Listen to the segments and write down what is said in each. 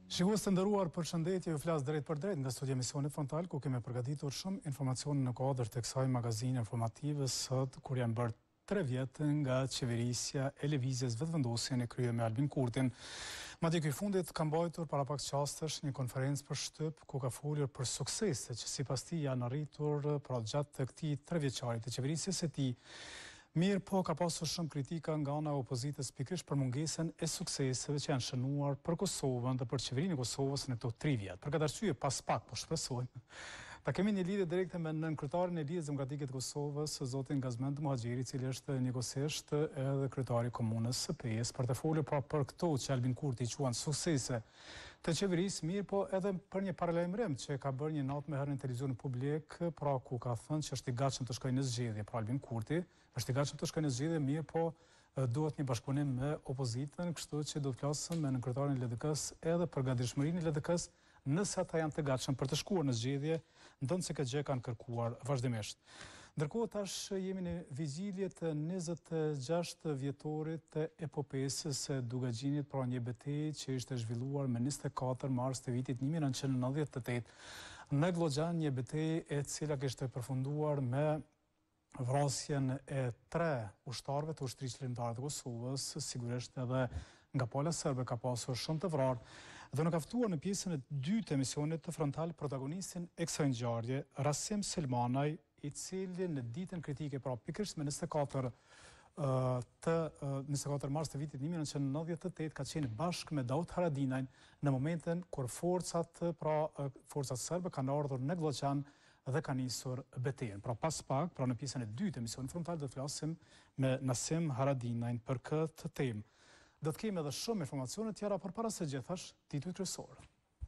Shikues të nderuar, përshëndetje, ju flas drejt për drejt nga studia Emisionit Frontal, ku kemi përgatitur shumë informacione në kuadër të kësaj magazine informative sot, kur janë bërë 3 vjet nga qeverisja e lëvizjes vetëvendosje në krye me Albin Kurtin. Madje ky fundit ka mbajtur para pak çastesh një konferencë për shtyp ku ka folur për sukseset që sipas tij janë arritur gjatë këtij 3 vjeçari të qeverisjes së tij. Mirë po, ka pasur shumë kritika nga ana e opozitës pikërisht për mungesën e sukseseve që janë shënuar për Kosovën dhe për qeverinë e Kosovës në këto 3 vjet. Për këtë arsye, pas pak, po shpresojmë, ta kemi një lidhje direkte me nënkryetarin e Lidhjes Demokratike të Kosovës, zotin Gazmend Muhaxhiri, i cili është njëkohësisht edhe kryetari i komunës së PS, për të folur për këto që Albin Kurti i quan suksese të qeverisë, mirë po edhe për një paralajmërim që ka bërë një natë me herë në televizionin publik, pra ku ka thënë që është i gatshëm të shkojë në zgjedhje, pra Albin Kurti është i gatshëm të shkojë në zgjedhje, mirë po duhet një bashkëpunim me opozitën, kështu që do të flasim me nënkryetarin e LDK-s edhe për gatishmërinë e LDK-s nëse ata janë të gatshëm për të shkuar në zgjedhje, ndonse këtë gjë kanë kërkuar vazhdimisht. Ndërkohë tash jemi në vigjilje të 26 vjetorit të epopesë së Dugaxhinit, pra një betejë që ishte zhvilluar me 24 mars të vitit 1998 në Glloxhan, një betejë e cila kishte përfunduar me vrasjen e 3 ushtarëve të ushtrisë qendrore të Kosovës, sigurisht edhe nga pala serbe ka pasur shumë të vrarë, dhe në ka ftuar në pjesën e dytë të emisionit të Frontal protagonistin e kësaj ngjarje, Rasim Selmanaj, i cili në ditën kritike, pra pikërisht me 24 mars të vitit 1998 ka qenë bashkë me Davut Haradinajn në momentin kur forcat serbe kanë ardhur në Glloxhan dhe ka nisur betejën. Pra pas pak, pra në pjesën e dytë të emisionit Frontal do të flasim me Nasim Haradinajn për këtë temë. Do të kemi edhe shumë informacione tjera, por para së gjithash, titujt kryesor.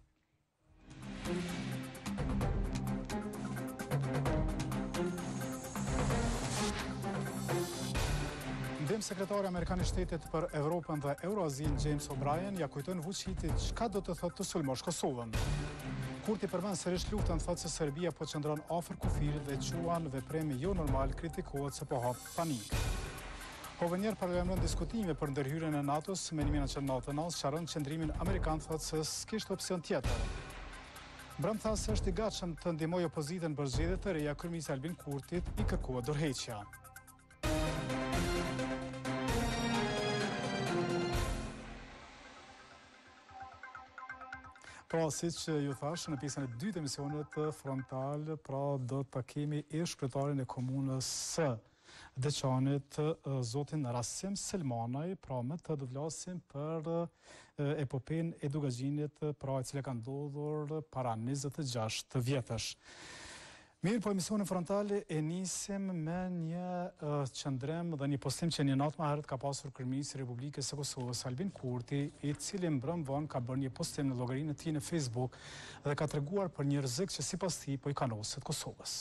Ndihmë sekretari Amerikan i Shtetit për Evropën dhe Euroazin James O'Brien ja kujton Vučićit çka do të thotë të sulmosh Kosovën. Kurti përmend sërish luftën, thotë se Serbia po qëndron afër kufirit dhe quan veprimi jo normal, kritikohet se po hap panik. Hovenier paralajmëron diskutime për ndërhyrjen e NATO-s me 1999, sqaron qëndrimin amerikan, thotë se s'kishte opsion tjetër. Bram tha se është i gatshëm të ndihmojë opozitën për zgjedhjet të reja, kryeministri Albin Kurtit i kërkohet dorëheqja. Pra, si që ju thash, në pjesën e dytë emisionit Frontal, pra do të kemi ish-kryetarin e komunës së Deçanit, zotin Rasim Selmanaj, pra me të do të flasim për epopen e Dugaxhinit, pra e cila ka ndodhur para 26 vjetësh. Mirë, po emisionin Frontal e nisim me një qëndrim dhe një postim që një natë më herët ka pasur kryeministri i Republikës së Kosovës Albin Kurti, i cili mbrëm vonë ka bërë një postim në llogarinë e tij në Facebook dhe ka treguar për një rrezik që sipas tij po i kanoset Kosovës.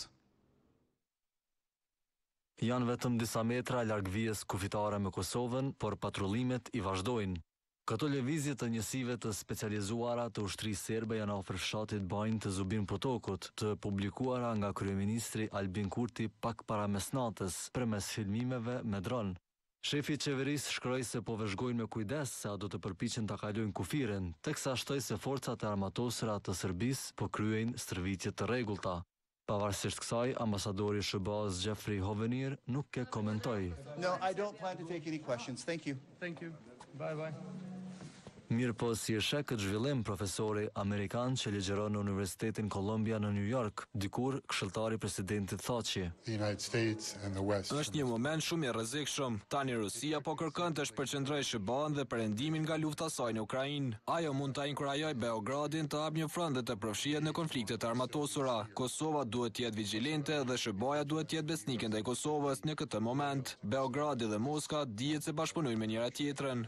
Janë vetëm disa metra larg vijës kufitare me Kosovën, por patrullimet i vazhdojnë. Këto lëvizje të njësive të specializuara të ushtrisë serbe janë afër fshatit Bajnë të Zubin Potokut, të publikuara nga kryeministri Albin Kurti pak para mesnatës përmes filmimeve me dron. Shefi i qeverisë shkroi se po vëzhgojnë me kujdes se a do të përpiqen ta kalojnë kufirin, teksa shtoi se forcat e armatosura të Serbisë po kryejnë stërvitje të rregullta. Pavarësisht kësaj, ambasadori i SHBA-s Jeffrey Hovenier nuk e komentoi. No, I don't plan to take any questions. Thank you. Thank you. Bye. Mirë po si e sheh këtë zhvillim profesori amerikan që ligjeron në Universitetin Columbia në New York, dikur këshilltari i presidentit Thaçi. Është një moment shumë i rrezikshëm. Tani Rusia po kërkon të shpërqendrojë SHBA-n dhe perëndimin nga lufta e saj në Ukrainë. Ajo mund ta inkurajojë Beogradin të hapë një front dhe të përfshihet në konfliktet e armatosura. Kosova duhet të jetë vigjilente dhe SHBA-ja duhet të jetë besnike ndaj Kosovës në këtë moment. Beogradi dhe Moska dihet se bashkëpunojnë me njëra tjetrën.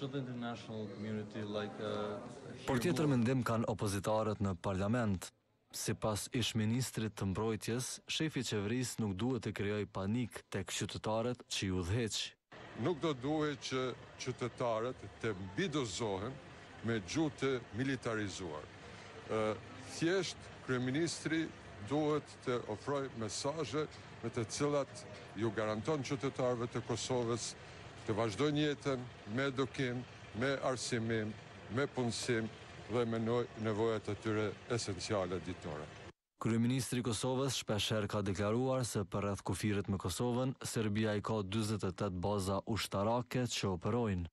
Por tjetër mendim kanë opozitarët në parlament. Sipas ish-ministrit të mbrojtjes, shefi i qeverisë nuk duhet të krijojë panik tek qytetarët që i udhëheq. Nuk do duhet që qytetarët të mbidozohen me gjuhë të militarizuar. Thjesht kryeministri duhet të ofrojë mesazhe me të cilat ju garanton qytetarëve të Kosovës të vazhdojnë jetën me edukim, me arsimim, me punësim, dhe me nevojat e tyre esenciale ditore. Kryeministri i Kosovës shpeshherë ka deklaruar se për rreth kufirit me Kosovën, Serbia i ka 48 baza ushtarake që operojnë.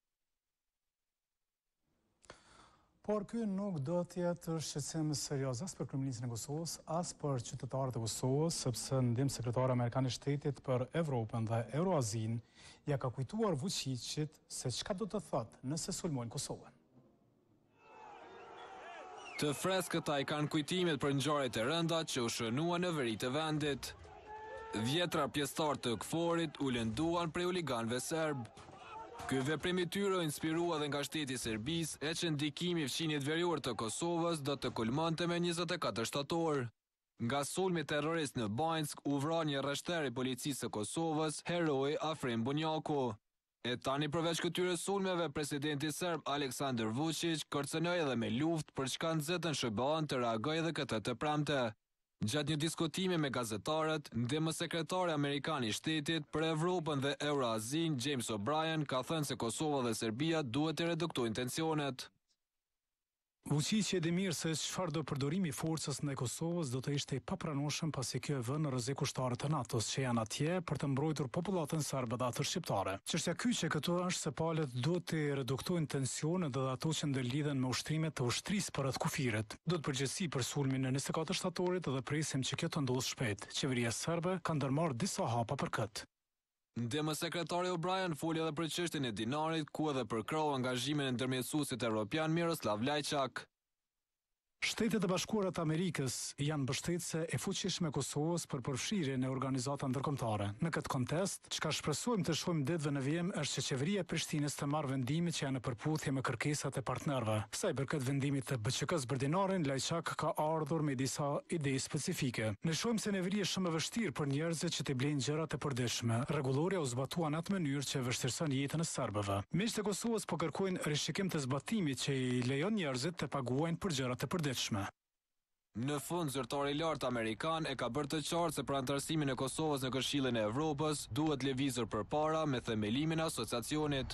Por ky nuk do të jetë shqetësim serioz as për kryeministrin e Kosovës, as për qytetarët e Kosovës, sepse ndihmë sekretari amerikan i shtetit për Evropën dhe Euroazin ja ka kujtuar Vučićit se çka do të thotë nëse sulmojnë Kosovën. Të freskëta i kanë kujtimet për ngjarjet e rënda që u shënuan në veri të vendit. Dhjetra pjesëtar të KFOR-it u lënduan prej huliganëve serb. Ky veprim i tyre u inspirua dhe nga shteti i Serbisë, e që ndikimi i fqinjit verior të Kosovës do të kulmonte me 24 shtator. Nga sulmi terrorist në Banjsk u vra një rreshter i policisë së Kosovës, heroi Afrim Bunjaku. E tani përveç këtyre sulmeve, presidenti serb Aleksandar Vučić kërcënoi edhe me luftë për çka nxetën SBA të reagojë edhe këtë të premte. Gjatë një diskutimi me gazetarët, ndihmësekretari amerikan i shtetit për Evropën dhe Euroazin, James O'Brien, ka thënë se Kosova dhe Serbia duhet të reduktojnë tensionet. Vučić e di mirë se çfarë do përdorimi i forcës ndaj Kosovës do të ishte i papranueshëm pasi kjo e vën në rrezik ushtarët e NATO-s që janë atje për të mbrojtur popullatën serbe dhe atë shqiptare. Çështja kyçe këtu është se palët duhet të reduktojnë tensionet dhe ato që ndërlidhen me ushtrimet të ushtrisë përreth kufirit. Do të përgjegjësi për sulmin në 24 shtatorit dhe presim që kjo të ndodhë shpejt. Qeveria serbe ka ndërmarrë disa hapa për këtë. Ndihmësekretari O'Brien foli edhe për çështjen e dinarit, ku edhe përkrau angazhimin e ndërmjetësuesit evropian Miroslav Lajçak. Shtetet e Bashkuara të Amerikës janë mbështetëse e fuqishme e Kosovës për përfshirjen e organizata ndërkombëtare. Në këtë kontest, çka shpresojmë të shohim ditëve në vijim është që qeveria e Prishtinës të marrë vendime që janë në përputhje me kërkesat e partnerëve. Sa i përket vendimit të BÇK-s bërdinarin, Lajçak ka ardhur me disa ide specifike. Ne shohim se neveri është shumë e vështirë për njerëzit që të blejnë gjërat e përditshme. Rregulloria u zbatua në atë mënyrë që vështirëson jetën e serbëve. Miqtë e Kosovës po kërkojnë rishikim të zbatimit që i lejon njerëzit të paguajnë për gjërat e përditshme. Në fund, zyrtari i lartë amerikan e ka bërë të qartë se për antarësimin e Kosovës në Këshillin e Evropës duhet lëvizur përpara me themelimin e asociacionit.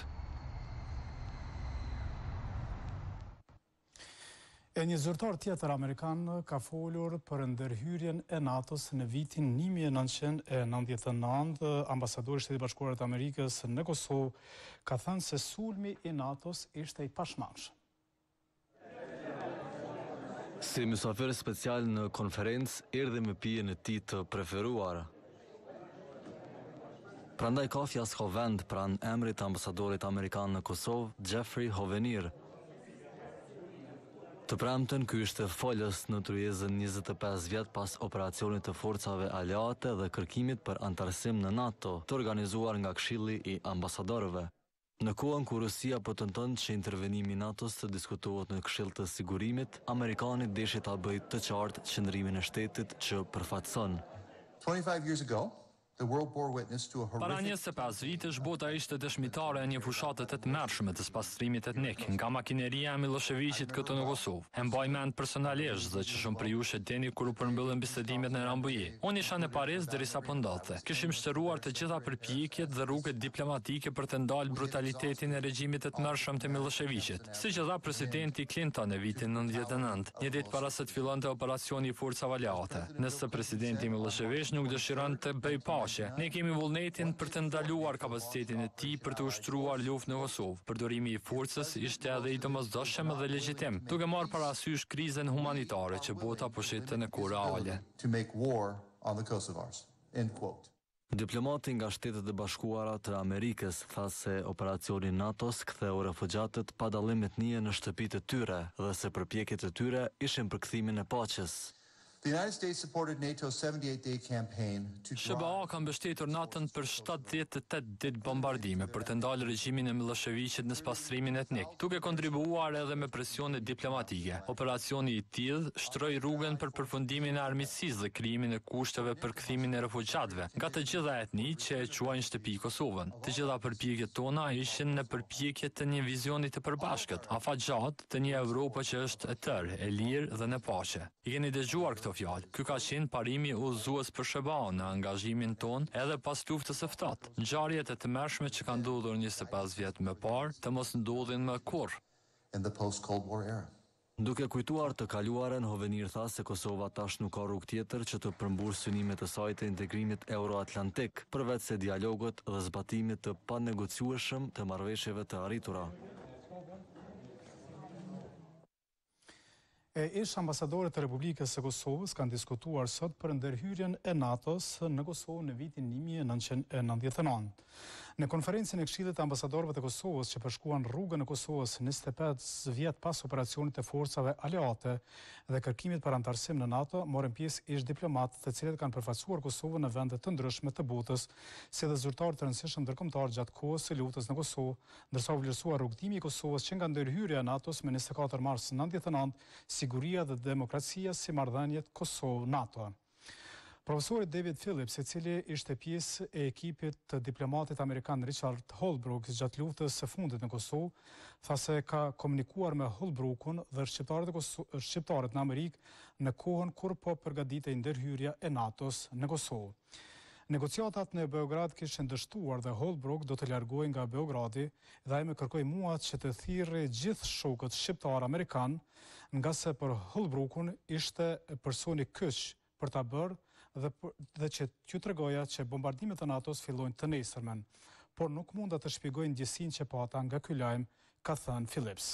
E një zyrtar tjetër amerikan ka folur për ndërhyrjen e NATO-s në vitin 1999. Ambasadori i Shtetit Bashkuar të Amerikës në Kosovë ka thënë se sulmi i NATO-s ishte i pashmangshëm. Si mysafir special në konferencë, erdhi me pijen e tij të preferuar. Prandaj kafja s'ka vend pranë emrit të ambasadorit amerikan në Kosovë, Jeffrey Hovenir. Të premten, ky ishte folës në tryezën 25 vjet pas operacionit të forcave aleate dhe kërkimit për antarësim në NATO, të organizuar nga Këshilli i Ambasadorëve. Në kohën kur Rusia po tenton që intervenimi i NATO-s të diskutohet në Këshill të Sigurimit, amerikanët deshi ta bëjë të qartë qëndrimin e shtetit që përfaqëson. 25 years ago, the world bore witness to a Para horrific 25 vitesh, bota ishte dëshmitare e një fushate të tmerrshme të spastrimit etnik nga makineria e Miloševićit këtu në Kosovë. E mbaj mend personalisht dhe që shumë prej jush e dini kur u përmbyllën bisedimet në Rambujë. Unë isha në Paris derisa po ndodhte. Kishim shtëruar të gjitha përpjekjet dhe rrugët diplomatike për të ndalë brutalitetin e regjimit të tmerrshëm të Miloševićit, siç e dha presidenti Clinton në vitin 99, një ditë para se të fillonte operacioni i forcave aleate. Nëse presidenti Milošević nuk dëshiron të bëjë paqe, ne kemi vullnetin për të ndaluar kapacitetin e tij për të ushtruar luftë në Kosovë. Përdorimi i forcës ishte edhe i domosdoshëm dhe legjitim, duke marrë parasysh krizën humanitare që bota po shitte në kohë reale. to make war on the Kosovars. End quote. Diplomati nga Shtetet e Bashkuara të Amerikës tha se operacioni NATO-s ktheu refugjatët pa dallim etnie në shtëpitë e tyre dhe se përpjekjet e tyre ishin për kthimin e paqes. The United States supported NATO's 78-day campaign to SBA ka mbështetur NATO-n për 78 ditë bombardime për të ndalë regjimin e Miloševićit në spastrimin etnik, duke kontribuar edhe me presione diplomatike. Operacioni i tillë shtroi rrugën për përfundimin e armiqësisë dhe krijimin e kushteve për kthimin e refugjatëve nga të gjitha etnitë që e quajnë shtëpi Kosovën. Të gjitha përpjekjet tona ishin në përpjekje të një vizioni të përbashkët, afatgjatë të një Evropë që është e tërë, e lirë dhe në paqe. I keni dëgjuar këto fjalë. Ky ka qenë parimi udhëzues për SBA në angazhimin ton edhe pas luftës së ftohtë. Ngjarjet e tmerrshme që kanë ndodhur 25 vjet më parë të mos ndodhin më kurrë. in the post-Cold War era. Duke kujtuar të kaluaren, Hovenir tha se Kosova tash nuk ka rrugë tjetër që të përmbushë synimet e saj të integrimit euroatlantik, përveç se dialogut dhe zbatimit të panegociueshëm të marrëveshjeve të arritura. Ish ambasadorët e Republikës së Kosovës kanë diskutuar sot për ndërhyrjen e NATO-s në Kosovë në vitin 1999. Në konferencën e Këshillit të Ambasadorëve të Kosovës që përshkuan rrugën e Kosovës 25 vjet pas operacionit të forcave aleate dhe kërkimit për antarësim në NATO, morën pjesë ish diplomatë të cilët kanë përfaqësuar Kosovën në vende të ndryshme të botës, si dhe zyrtarë të rëndësishëm ndërkombëtar gjatë kohës së luftës në Kosovë, ndërsa u vlerësua rrugtimi i Kosovës që nga ndërhyrja e NATO-s me 24 mars 1999, siguria dhe demokracia si marrëdhëniet Kosovë-NATO. Profesori David Phillips, i cili ishte pjesë e ekipit të diplomatit amerikan Richard Holbrooke gjatë luftës së fundit në Kosovë, tha se ka komunikuar me Holbrookun dhe shqiptarët në Amerikë në kohën kur po përgatitej ndërhyrja e NATO-s në Kosovë. Negociatat në Beograd kishin dështuar dhe Holbrooke do të largohej nga Beogradi dhe ai më kërkoi mua që të thirrë gjithë shokët shqiptar amerikan, nga se për Holbrookun ishte personi kyç për ta bërë dhe që t'ju tregoja që bombardimet e NATO-s fillojnë të nesërmen, por nuk munda të shpjegojnë ndjesinë që pata nga ky lajm, ka thënë Phillips.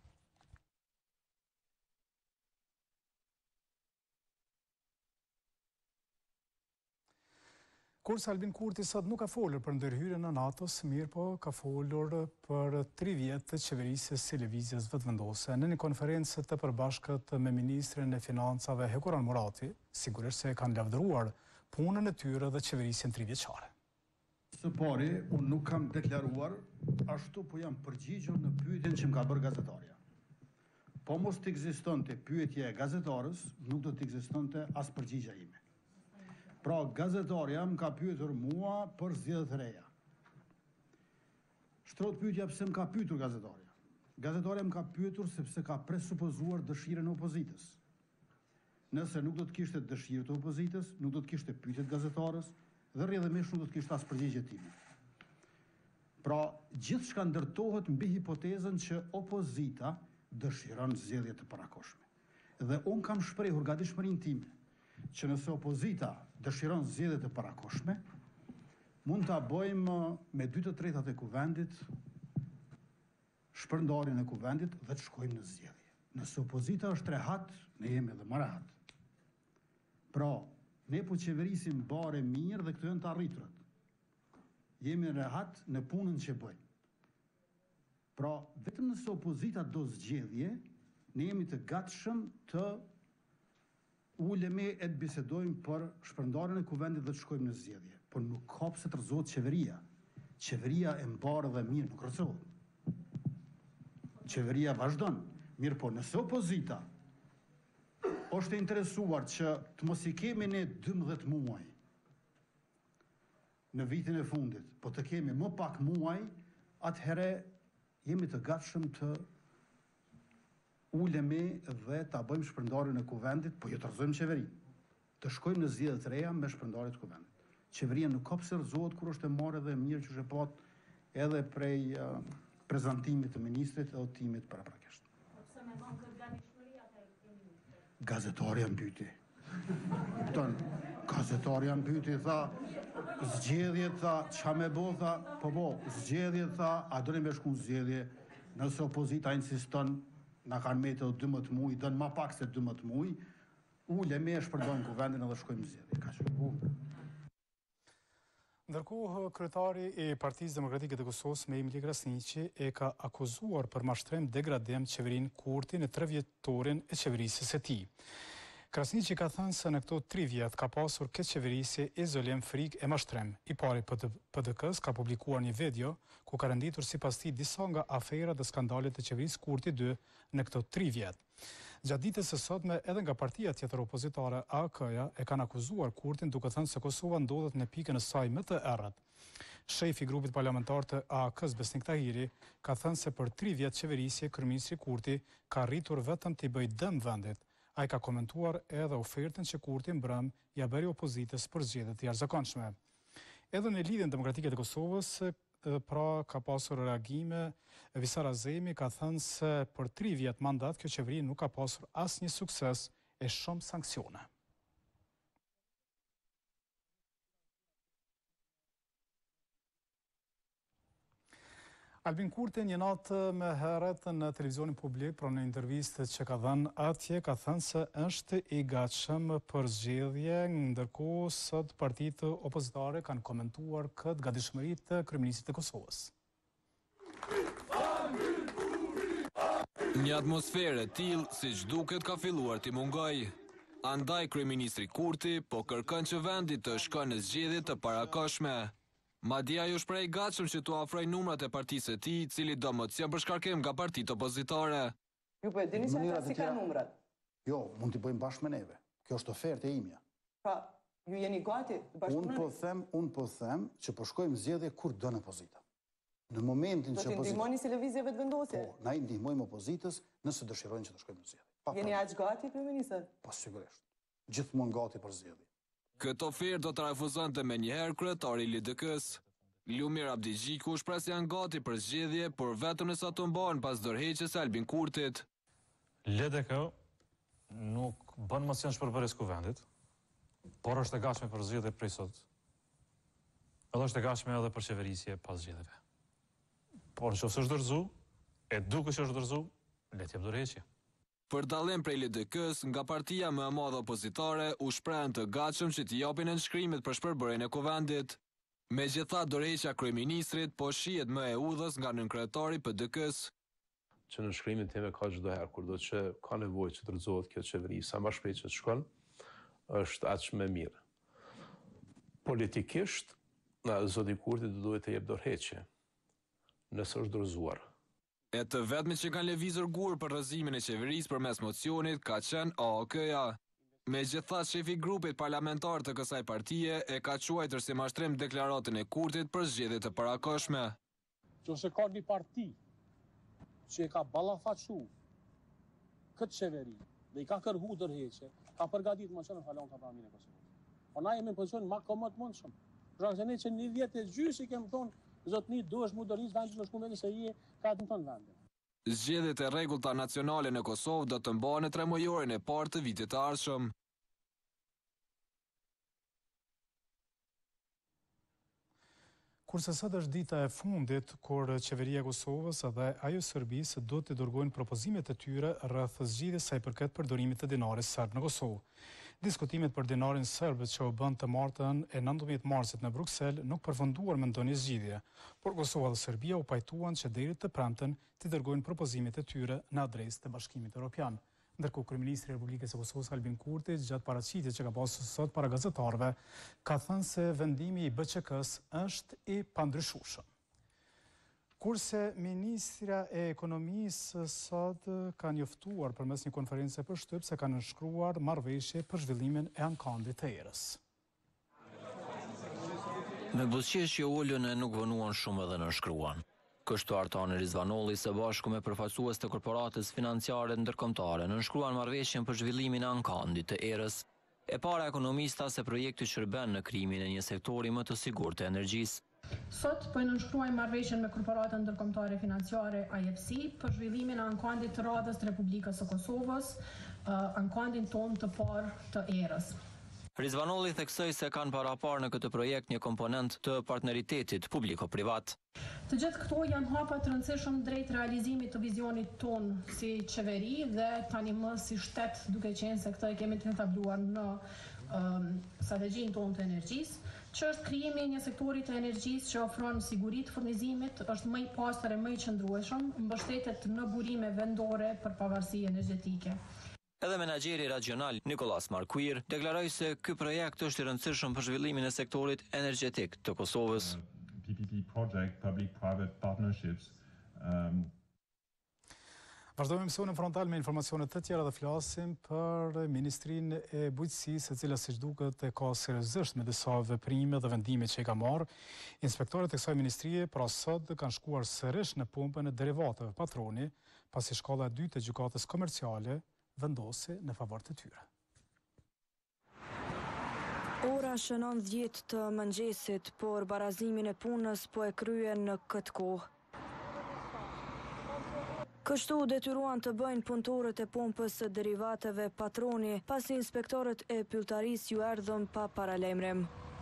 Kurse Albin Kurti sot nuk ka folur për ndërhyrjen në NATO-s, mirë po ka folur për 3 vjet të qeverisjes së lëvizjes vetëvendose. Në një konferencë të përbashkët me ministrin e financave Hekuran Murati, sigurisht se kanë lavdëruar punën e tyre dhe qeverisjen 3 vjeçare. Së pari, unë nuk kam deklaruar, ashtu po jam përgjigjur në pyetjen që më ka bërë gazetarja. Po mos të ekzistonte pyetja e gazetarës, nuk do të ekzistonte as përgjigja ime. Pra, gazetarja më ka pyetur mua për zgjedhjet e reja. Shtrohet pyetja pse më ka pyetur gazetarja. Gazetarja më ka pyetur sepse ka presupozuar dëshirën e opozitës. Nëse nuk do të kishte dëshirë të opozitës, nuk do të kishte pyetjet gazetarës dhe rrjedhimisht nuk do të kishte as përgjigje time. Pra, gjithçka ndërtohet mbi hipotezën që opozita dëshiron zgjedhje të parakoshme. Dhe unë kam shprehur gatishmërinë time që nëse opozita dëshiron zgjedhje të parakoshme, mund ta bëjmë me 2/3 e kuvendit, shpërndarjen e kuvendit dhe të shkojmë në zgjedhje. Nëse opozita është rehat, ne jemi edhe më rehat. Pra, ne po qeverisim bare mirë dhe këto janë të arriturat. Jemi rehat në punën që bëjmë. Pra, vetëm nëse opozita do zgjedhje, ne jemi të gatshëm të ulemi e të bisedojmë për shpërndarjen e kuvendit dhe të shkojmë në zgjedhje. Por nuk hap se të rrezohet qeveria. Qeveria e mbarë dhe mirë nuk rrezohet. Qeveria vazhdon. Mirë po, nëse opozita është e interesuar që të mos i kemi ne 12 muaj në vitin e fundit, po të kemi më pak muaj, atëherë jemi të gatshëm të ulemi dhe ta bëjmë shpërndarjen e kuvendit, po jo të rrëzojmë qeverinë. Të shkojmë në zgjedhje të reja me shpërndarje të kuvendit. Qeveria nuk ka pse rrezohet kur është e marrë dhe e mirë që është pat edhe prej prezantimit të ministrit edhe timit paraprakisht. Pse me vonë këtë gatishmëri atë ministri? Gazetarja më pyeti. Gazetarja më pyeti, tha, zgjedhje, tha, ç'a me bë, tha, po, zgjedhje, tha, a do me shku në zgjedhje, nëse opozita insiston, na kanë me të 12 muaj, dënë ma pak se 12 muaj, ulemi e shpërndojmë kuvendin edhe shkojmë në zgjedhje. Ka që punë. Ndërkohë, kryetari i Partisë Demokratike të Kosovës, Memili Krasniqi, e ka akuzuar për mashtrim degradim qeverinë Kurti në 3 vjetorin e qeverisjes së tij. Krasniqi ka thënë se në këto 3 vjet ka pasur këtë qeverisje izolim, frikë e mashtrim. I pari PDK-s ka publikuar një video ku ka renditur sipas tij disa nga aferat dhe skandalet të qeverisë Kurti 2 në këto 3 vjet. Gjatë ditës së sotme edhe nga partia tjetër opozitare AK-ja e kanë akuzuar Kurtin duke thënë se Kosova ndodhet në pikën e saj më të errët. Shefi i grupit parlamentar të AK-s Besnik Tahiri ka thënë se për 3 vjet qeverisje kryeministri Kurti ka arritur vetëm t'i bëjë dëm vendit. Ai ka komentuar edhe ofertën që Kurti mbrëm ja bëri opozitës për zgjedhje të jashtëzakonshme. Edhe në lidhjen demokratike të Kosovës, pra ka pasur reagime. Visar Azemi ka thënë se për 3 vjet mandat kjo qeveri nuk ka pasur asnjë sukses e shumë sanksione. Albin Kurti një natë me herët në televizionin publik, pra në intervistë që ka dhënë atje, ka thënë se është i gatshëm për zgjedhje, ndërkohë sot partitë opozitare kanë komentuar këtë gatishmëri të kryeministrit të Kosovës. Një atmosferë e tillë siç duket ka filluar të mungojë. Andaj kryeministri Kurti po kërkon që vendi të shkojë në zgjedhje të parakohshme. Madje ai është i gatshëm që t'u ofrojë numrat e partisë së tij, cili do mos janë për shkarkim nga partitë opozitare. Ju po e dini se ata si kanë numrat? Jo, mund t'i bëjmë bashkë me neve. Kjo është ofertë e imja. Pra, ju jeni gati të bashkë me ne? Unë po them që po shkojmë zgjedhje kur do në opozita. Në momentin që opozita... Do t'i ndihmoni si lëvizjeve të vendosje? Po, na i ndihmojmë opozitës nëse dëshirojnë që të shkojmë në zgjedhje. Jeni aq gati, kryeministër? Po, sigurisht. Gjithmonë gati për zgjedhje. Këtë ofertë do të refuzonte menjëherë kryetari i LDK-s. Lumir Abdigjiku shpreh se janë gati për zgjedhje, por vetëm nëse ato mbahen pas dorëheqjes së Albin Kurtit. LDK nuk bën mosiën shpërpërës kuvendit, por është e gatshme për zgjedhje prej sot. Edhe është e gatshme edhe për qeverisje pas zgjedhjeve. Por nëse është dorëzu, e duket që është dorëzu, le të jap dorëheqje. Për dallim prej LDK-s, nga partia më e madhe opozitare u shprehën të gatshëm që t'i japin nënshkrimet për shpërbërjen e kuvendit. Megjithatë, dorëheqja e kryeministrit po shihet më e udhës nga nënkryetari i PDK-s. Që nënshkrimin time ka çdo herë kur do që ka nevojë që të rrezohet kjo qeveri, sa më shpejt që të shkon, është aq më mirë. Politikisht, zoti Kurti duhet të jep dorëheqje, nëse është dorëzuar. E të vetmit që kanë lëvizur gur për rrëzimin e qeverisë përmes mocionit ka qenë AOK-ja. Megjithatë, shefi i grupit parlamentar të kësaj partie e ka quajtur si mashtrim deklaratën e Kurtit për zgjedhje të parakohshme. Nëse ka një parti që e ka ballafaçuar këtë qeveri dhe i ka kërkuar dorëheqje, ka përgatitur mocionin falon ka pranin e Kosovës. Po na jemi në pozicion më komod mundshëm. Për shkak se ne që në 10 vjet e gjysmë i kemi thonë zotni duhesh moderniz vendin në shkumë se je ka të tonë vende. Zgjedhjet e rregullta nacionale në Kosovë do të mbahen në 3 mujorin e parë të vitit të ardhshëm. Kurse sot është dita e fundit kur qeveria e Kosovës dhe ajo Serbisë do të dërgojnë propozimet e tyre rreth zgjidhjes sa i përket përdorimit të dinarit serb në Kosovë. Diskutimet për dinarin serb që u bën të martën e 19 marsit në Bruksel nuk përfunduar me ndonjë zgjidhje, por Kosova dhe Serbia u pajtuan që deri të premten të dërgojnë propozimet e tyre në adresë të Bashkimit Evropian. Ndërkohë kryeministri i Republikës së Kosovës Albin Kurti, gjatë paraqitjes që ka pasur sot para gazetarëve, ka thënë se vendimi i BÇK-s është i pandryshueshëm. Kurse Ministra e Ekonomisë sot ka njoftuar përmes një konference për shtyp se ka nënshkruar marrëveshje për zhvillimin e ankandit të erës. Me buzëqeshje ulën e nuk vonuan shumë edhe nënshkruan. Kështuar Tani Rizvanolli së bashku me përfaqësues të korporatës financiare ndërkombëtare nënshkruan marrëveshjen për zhvillimin e ankandit të erës. E para ekonomista se projekti shërben në krijimin e një sektori më të sigurt të energjisë. Sot po nënshkruajmë marrëveshjen me korporatën ndërkombëtare financiare IFC për zhvillimin e ankandit të radhës të Republikës së Kosovës, ankandin tonë të parë të erës. Rizvanolli theksoi se kanë parapar në këtë projekt një komponent të partneritetit publiko-privat. Të gjithë këto janë hapa të rëndësishëm drejt realizimit të vizionit tonë si qeveri dhe tani më si shtet, duke qenë se këtë e kemi të etabluar në strategjinë tonë të energjisë, që është krijimi i një sektori të energjisë që ofron siguri të furnizimit, është më i pastër e më i qëndrueshëm, mbështetet në burime vendore për pavarësi energjetike. Edhe menaxheri rajonal Nikolas Markuir deklaroi se ky projekt është i rëndësishëm për zhvillimin e sektorit energjetik të Kosovës. PPP project, public-private partnerships. Vazhdojmë emisionin frontal me informacione të tjera dhe flasim për Ministrinë e Bujqësisë, e cila siç duket e ka seriozisht me disa veprime dhe vendime që i ka marrë. Inspektorët e kësaj ministrie pra sot kanë shkuar sërish në pumpën e derivateve patroni, pasi shkalla e dytë e gjykatës komerciale vendosi në favor të tyre. Ora shënon 10 të mëngjesit, por barazimin e punës po e kryen në këtë kohë. Kështu detyruan të bëjnë punëtorët e pompës së derivateve patroni, pasi inspektorët e pylltarisë ju erdhën pa paralajmërim.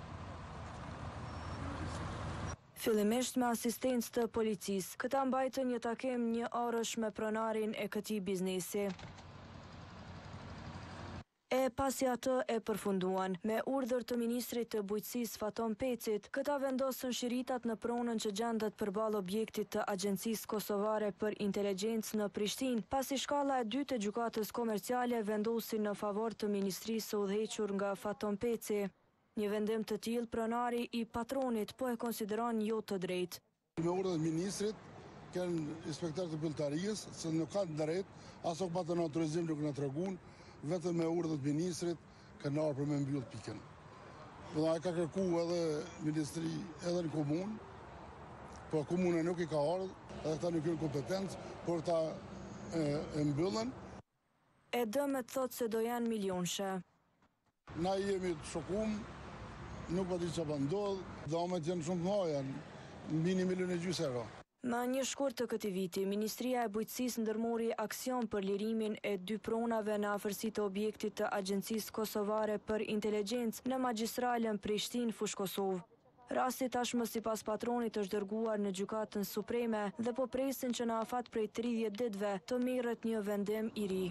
Fillimisht me asistencë të policisë, këta mbajtën një takim një orësh me pronarin e këtij biznesi. E pasi atë e përfunduan, me urdhër të Ministrit të Bujqësisë Faton Pecit, këta vendosën shiritat në pronën që gjendet përballë objektit të Agjencisë Kosovare për Inteligjencë në Prishtinë, pasi shkalla e dytë e gjykatës komerciale vendosi në favor të Ministrisë së udhëhequr nga Faton Peci. Një vendim të tillë pronari i patronit po e konsideron jo të drejtë. Me urdhën e Ministrit, kanë inspektor të pylltarisë, se nuk kanë drejt, as nuk patën autorizim nuk na treguan, vetëm me urdhën e Ministrit kanë ardhur për me mbyll pikën. Dhe ai ka kërkuar edhe Ministri edhe në komunë, po komuna nuk i ka ardhur, edhe ata nuk kanë kompetencë për ta e mbyllën. E dëmet thotë se do janë milionshe. Na jemi të shokum, nuk pa di që pa ndodh, damet janë shumë të mëdha, mbi 1,5 milion euro. Në një shkurt të këtij viti, Ministria e Bujqësisë ndërmori aksion për lirimin e 2 pronave në afërsi të objektit të Agjencisë Kosovare për Inteligjencë në magjistralën Prishtinë-Fush Kosovë. Rasti tashmë sipas patronit është dërguar në gjykatën supreme dhe po presin që në afat prej 30 ditëve të merret një vendim i ri.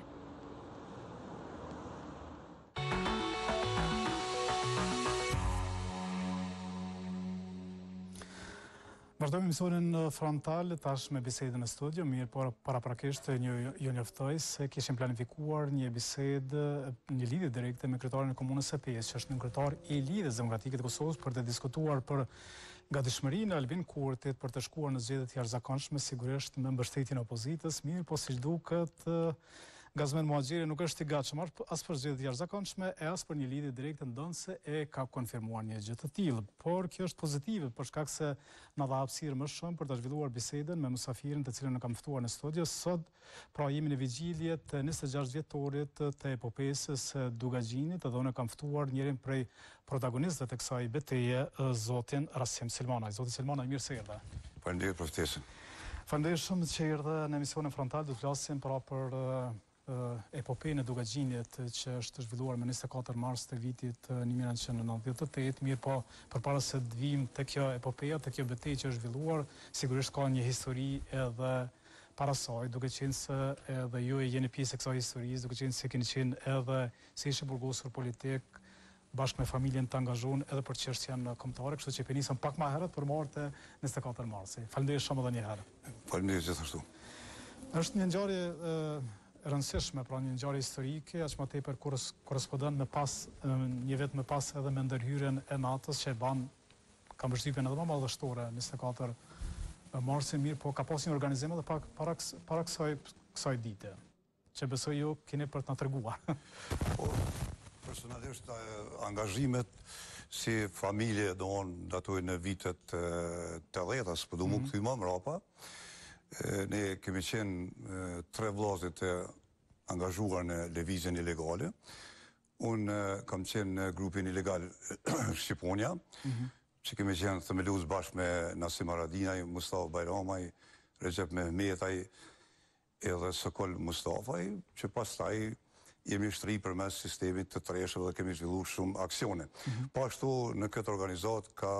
Vazhdojmë emisionin frontal, tash me bisedën në studio, mirë por paraprakisht ju njoftoj se kishim planifikuar një bisedë, një lidhje direkte me kryetarin e komunës së Pesë, që është një kryetar i Lidhjes Demokratike të Kosovës, për të diskutuar për gatishmërinë e Albin Kurtit për të shkuar në zgjedhjet jashtëzakonshme, sigurisht me mbështetjen e opozitës, mirë po siç duket Gazmend Muhaxhiri nuk është i gatshëm as për zgjedhjet jashtëzakonshme e as për një lidhje direkte, ndonse e ka konfirmuar një gjë të tillë. Por kjo është pozitive për shkak se na dha hapësirë më shumë për të zhvilluar bisedën me mysafirin të cilën e kam ftuar në studio sot. Pra jemi në vigjilje të 26 vjetorit të epopesë së Dugaxhinit, dhe unë kam ftuar njërin prej protagonistëve të kësaj betejë, zotin Rasim Selmanaj. Zoti Selmanaj, mirë se erdhe. Faleminderit për ftesën. Faleminderit shumë që erdhe në emisionin frontal. Do të flasim për epopejën e Dugaxhinit që është zhvilluar me 24 mars të vitit 1998, mirë po përpara se të vim te kjo epopeja, te kjo betejë që është zhvilluar, sigurisht ka një histori edhe para saj, duke qenë se edhe ju e jeni pjesë e kësaj historisë, duke qenë se keni qenë edhe si ishe burgosur politik bashkë me familjen të angazhuar edhe për çështjen kombëtare, kështu që penisëm pak më herët për marrë 24 marsi. Faleminderit shumë edhe një herë. Faleminderit gjithashtu. Është një ngjarje rëndësishme, pra një ngjarje historike, aq më tepër korrespondon me pas një vit më pas edhe me ndërhyrjen e NATO-s që e ban kam përshtypjen edhe më madhështore 24 marsin, mirë, po ka pas një organizim edhe para kësaj dite, që besoj ju keni për të na treguar. Personalisht angazhimet si familje datoj në vitet 80-s, po do më kthy më mrapa. Ne kemi qenë 3 vllazët e angazhuar në lëvizjen ilegale. Unë kam qenë në grupin ilegal Shqiponia, që kemi qenë themelues bashkë me Nasim Haradinaj, Mustafa Bajramaj, Recep Mehmetaj edhe Sokol Mustafaj, që pastaj jemi shtri përmes sistemit të treshëve dhe kemi zhvilluar shumë aksione. Po ashtu në këtë organizat ka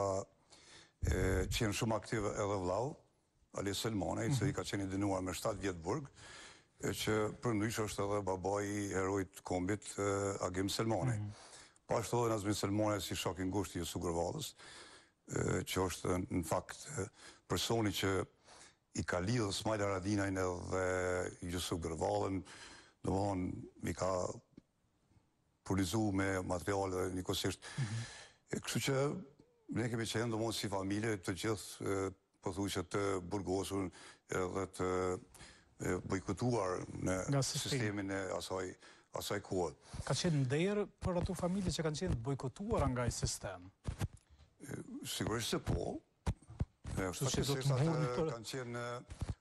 qenë shumë aktive edhe vllau Ali Selmanaj, që i ka qenë i dënuar me 7 vjet burg, që përndrysh është edhe babai i herojt kombit Agim Selmanaj. Po ashtu edhe Nazmin Selmanaj si shok i ngushtë i Jusuf Gërvallës, që është në fakt personi që i ka lidhur Smajla Haradinajn edhe Jusuf Gërvallën, domthonë i ka furnizuar me materiale njëkohësisht. Kështu që ne kemi qenë domosdoshmë si familje të gjithë po thuaj që të burgosur edhe të bojkotuar në sistemin e asaj kohe. Ka qenë nder për ato familje që kanë qenë bojkotuara nga ai sistem? Sigurisht se po. Kanë qenë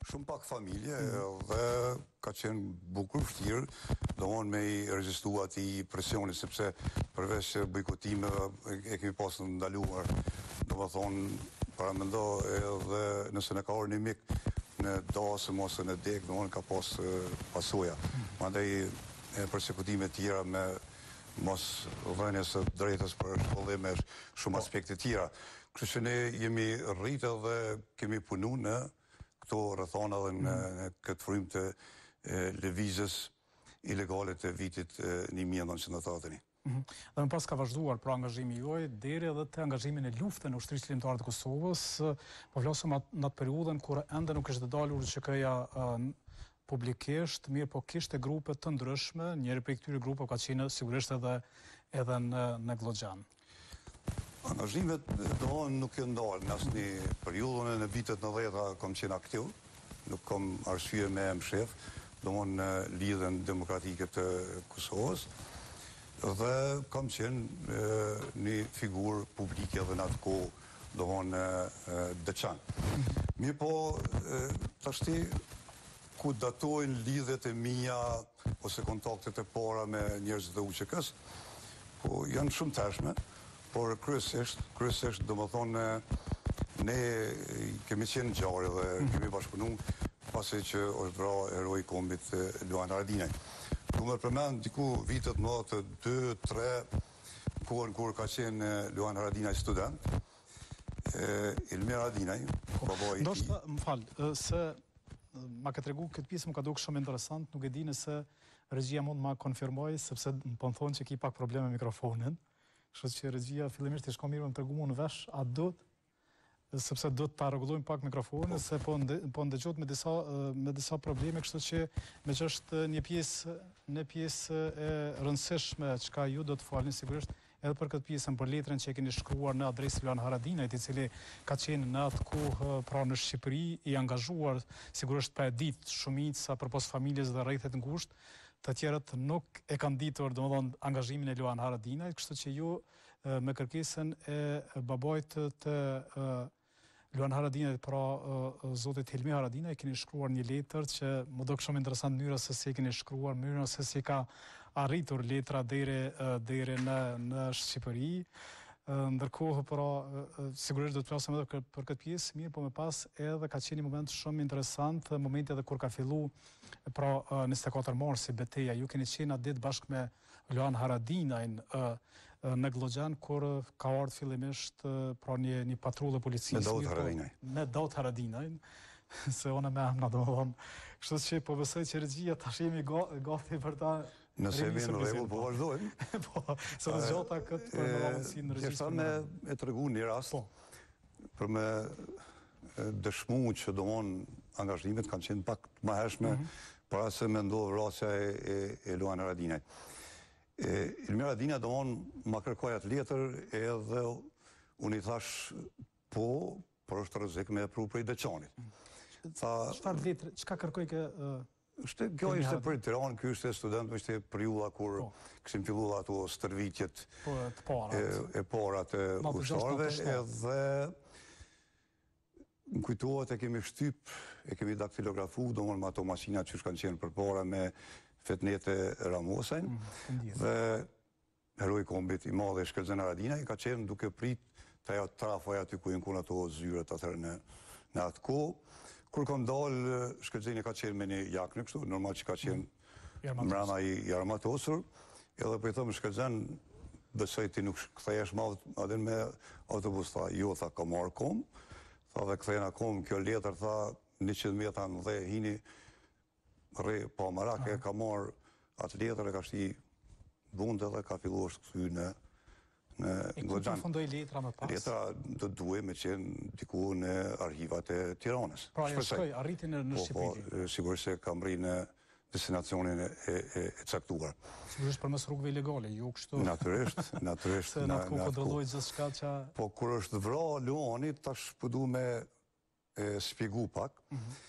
shumë pak familje dhe ka qenë bukur vështirë, domthonë me i rezistue atij presioni, sepse përveç bojkotimeve e kemi pas të ndaluar, domethënë paramendo edhe nëse ne ka orë një mik në dasëm ose në dek, domthonë ka pas pasoja. Mandej persekutime tjera me mos dhënjes së drejtës për shkollim e shumë aspekte tjera. Kështu që ne jemi rritë dhe kemi punu në këto rrethana dhe në këtë frymë të lëvizjes ilegale të vitit 1980. Dhe më pas ka vazhduar pra angazhimi juaj deri edhe të angazhimin e luftën në ushtrisë ligjore të Kosovës, po flasëm në atë periudhën kur ende nuk ishte dalur ÇK-ja publikisht, mirë po kishte grupe të ndryshme, njëri prej këtyre grupe ka qenë sigurisht edhe në Glogjan. Angazhimet nuk janë ndalë në asnjë periudhën në vitet 90-ta kam qenë aktiv, nuk kam arsye me mshef, domthonë në lidhjen demokratike të Kosovës, dhe kam qenë një figurë publike edhe në atë kohë, domthonë deçan. Mirë po, tashti ku datojnë lidhjet e mia ose kontaktet e para me njerëz të UÇK-s, po janë shumë tashme. Por kryesisht domethënë ne kemi qenë ngjarje dhe kemi bashkëpunuar pasi që është vrarë heroi i kombit Luan Haradinaj. Du më përmend diku vitet më të 2-3 kohën kur ka qenë Luan Haradinaj student, Ilmir Haradinaj, babai i tij. Ndoshta, më fal, se ma ka tregu këtë pjesë më ka dukur shumë interesant, nuk e di nëse regjia mund ma konfirmoj, sepse më po thonë që ki pak probleme me mikrofonin. Kështu që regjia fillimisht i shko mirë më tregumon në vesh, a duhet, sepse duhet ta rregullojmë pak mikrofonin, se po ndëgjohet me disa probleme, kështu që me që është një pjesë e rëndësishme çka ju do të falni sigurisht edhe për këtë pjesën për letrën që e keni shkruar në adresë Luan Haradinajt, i cili ka qenë në atë kohë pra në Shqipëri, i angazhuar sigurisht pa e ditë shumica përpos familjes dhe rrethet ngushtë, të tjerët nuk e kanë ditur domethënë angazhimin e Luan Haradinajt, kështu që ju me kërkesën e babait të Luan Haradinajt, pra zotit Hilmi Haradinaj, keni shkruar një letër që më do shumë interesant mënyra se si e keni shkruar, mënyra se si ka arritur letra deri në Shqipëri. Ndërkohë, pra, sigurisht do të flasim edhe për këtë pjesë, mirë, po me pas edhe ka qenë një moment shumë interesant, momenti edhe kur ka fillu, pra, 24 marsi betejë, ju keni qenë atë ditë bashkë me Luan Haradinajn në Glogjan, kur ka ardhur fillimisht pra një patrullë policisë. Me Daut Haradinaj. Me Daut Haradinajn, se ona me amna domethënë. Kështu që po besoj që regjia tash jemi gati për ta. Nëse jemi në rregull, po vazhdojmë. Po, se do zgjota këtë për ballancinë në regjistër. Sa me tregu një rast për me dëshmu që domon angazhimet kanë qenë pak më hershme para se me ndodhë vrasja e Luan Haradinajt. Ilmir Haradinaj domon ma kërkoi atë letër edhe unë i thash po, por është rrezik me pru prej Deçanit. Çfarë letër, çka kërkoi kë Kjo ishte për Tiranë, ky ishte student, ishte periudha kur kishim filluar ato stërvitjet e para të ushtarëve, edhe më kujtohet e kemi shtyp, e kemi daktilografu, domthonë me ato makinat që kanë qenë përpara me Fetnete Ramosajn, dhe heroi i kombit i madh i Shkelzen Haradinaj ka qenë duke prit të ajo trafoja aty ku janë ato zyrat atëherë në atë kohë. Kur kam dalë, Shkelzeni ka qenë me një jaknë kështu, normal që ka qenë mrena i armatosur, edhe për i thëmë Shkelzen, besoj ti nuk kthehesh më adin me autobus, tha, jo, tha, ka marrë kom, tha dhe kthejna kom, kjo letër, tha, 100 metra dhe hini, re, pa marake, ka marrë atë letër e ka shti bunde dhe ka fillu është këthy në ku përfundoi letra më pas? Letra do duhe me qenë diku në arhivat e Tiranës. Pra e shkoj, arriti në Shqipëri? Po, sigurisht se kam rri në destinacionin e caktuar. Sigurisht përmes rrugëve ilegale, jo kështu? Natyrisht. Se në atë ku kontrolloi gjithçka që... Po, kur është vra Luani, tash po du me spjegu pak.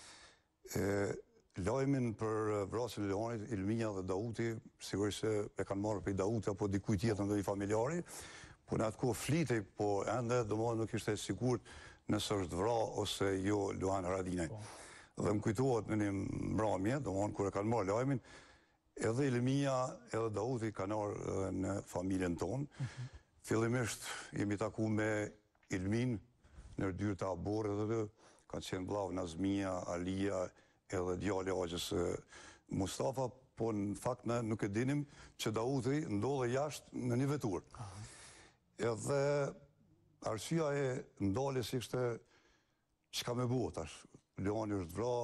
Lajmin për vrasjen e Luanit, Ilmia dhe Dauti, sigurisht se e kanë marrë për Dauti apo dikuj tjetër ndonjë familjari, po në atë kohë flitej, po ende domosdoshmë nuk ishte sigurt nëse është vra ose jo Luan Haradinaj. Dhe më kujtohet në një mbrëmje, domthonë kur e kanë marrë lajmin, edhe Ilmia edhe Dauti kanë ardhur në familjen tonë. Fillimisht jemi taku me Ilmin në dyrë të aborë dhe kanë qenë vllavë Nazmia, Alia edhe djali Aqës Mustafa, po në fakt ne nuk e dinim që Dauti ndodhe jashtë në një vetur. Edhe arsyeja e ndaljes ishte çka më bëu tash. Leoni është vra,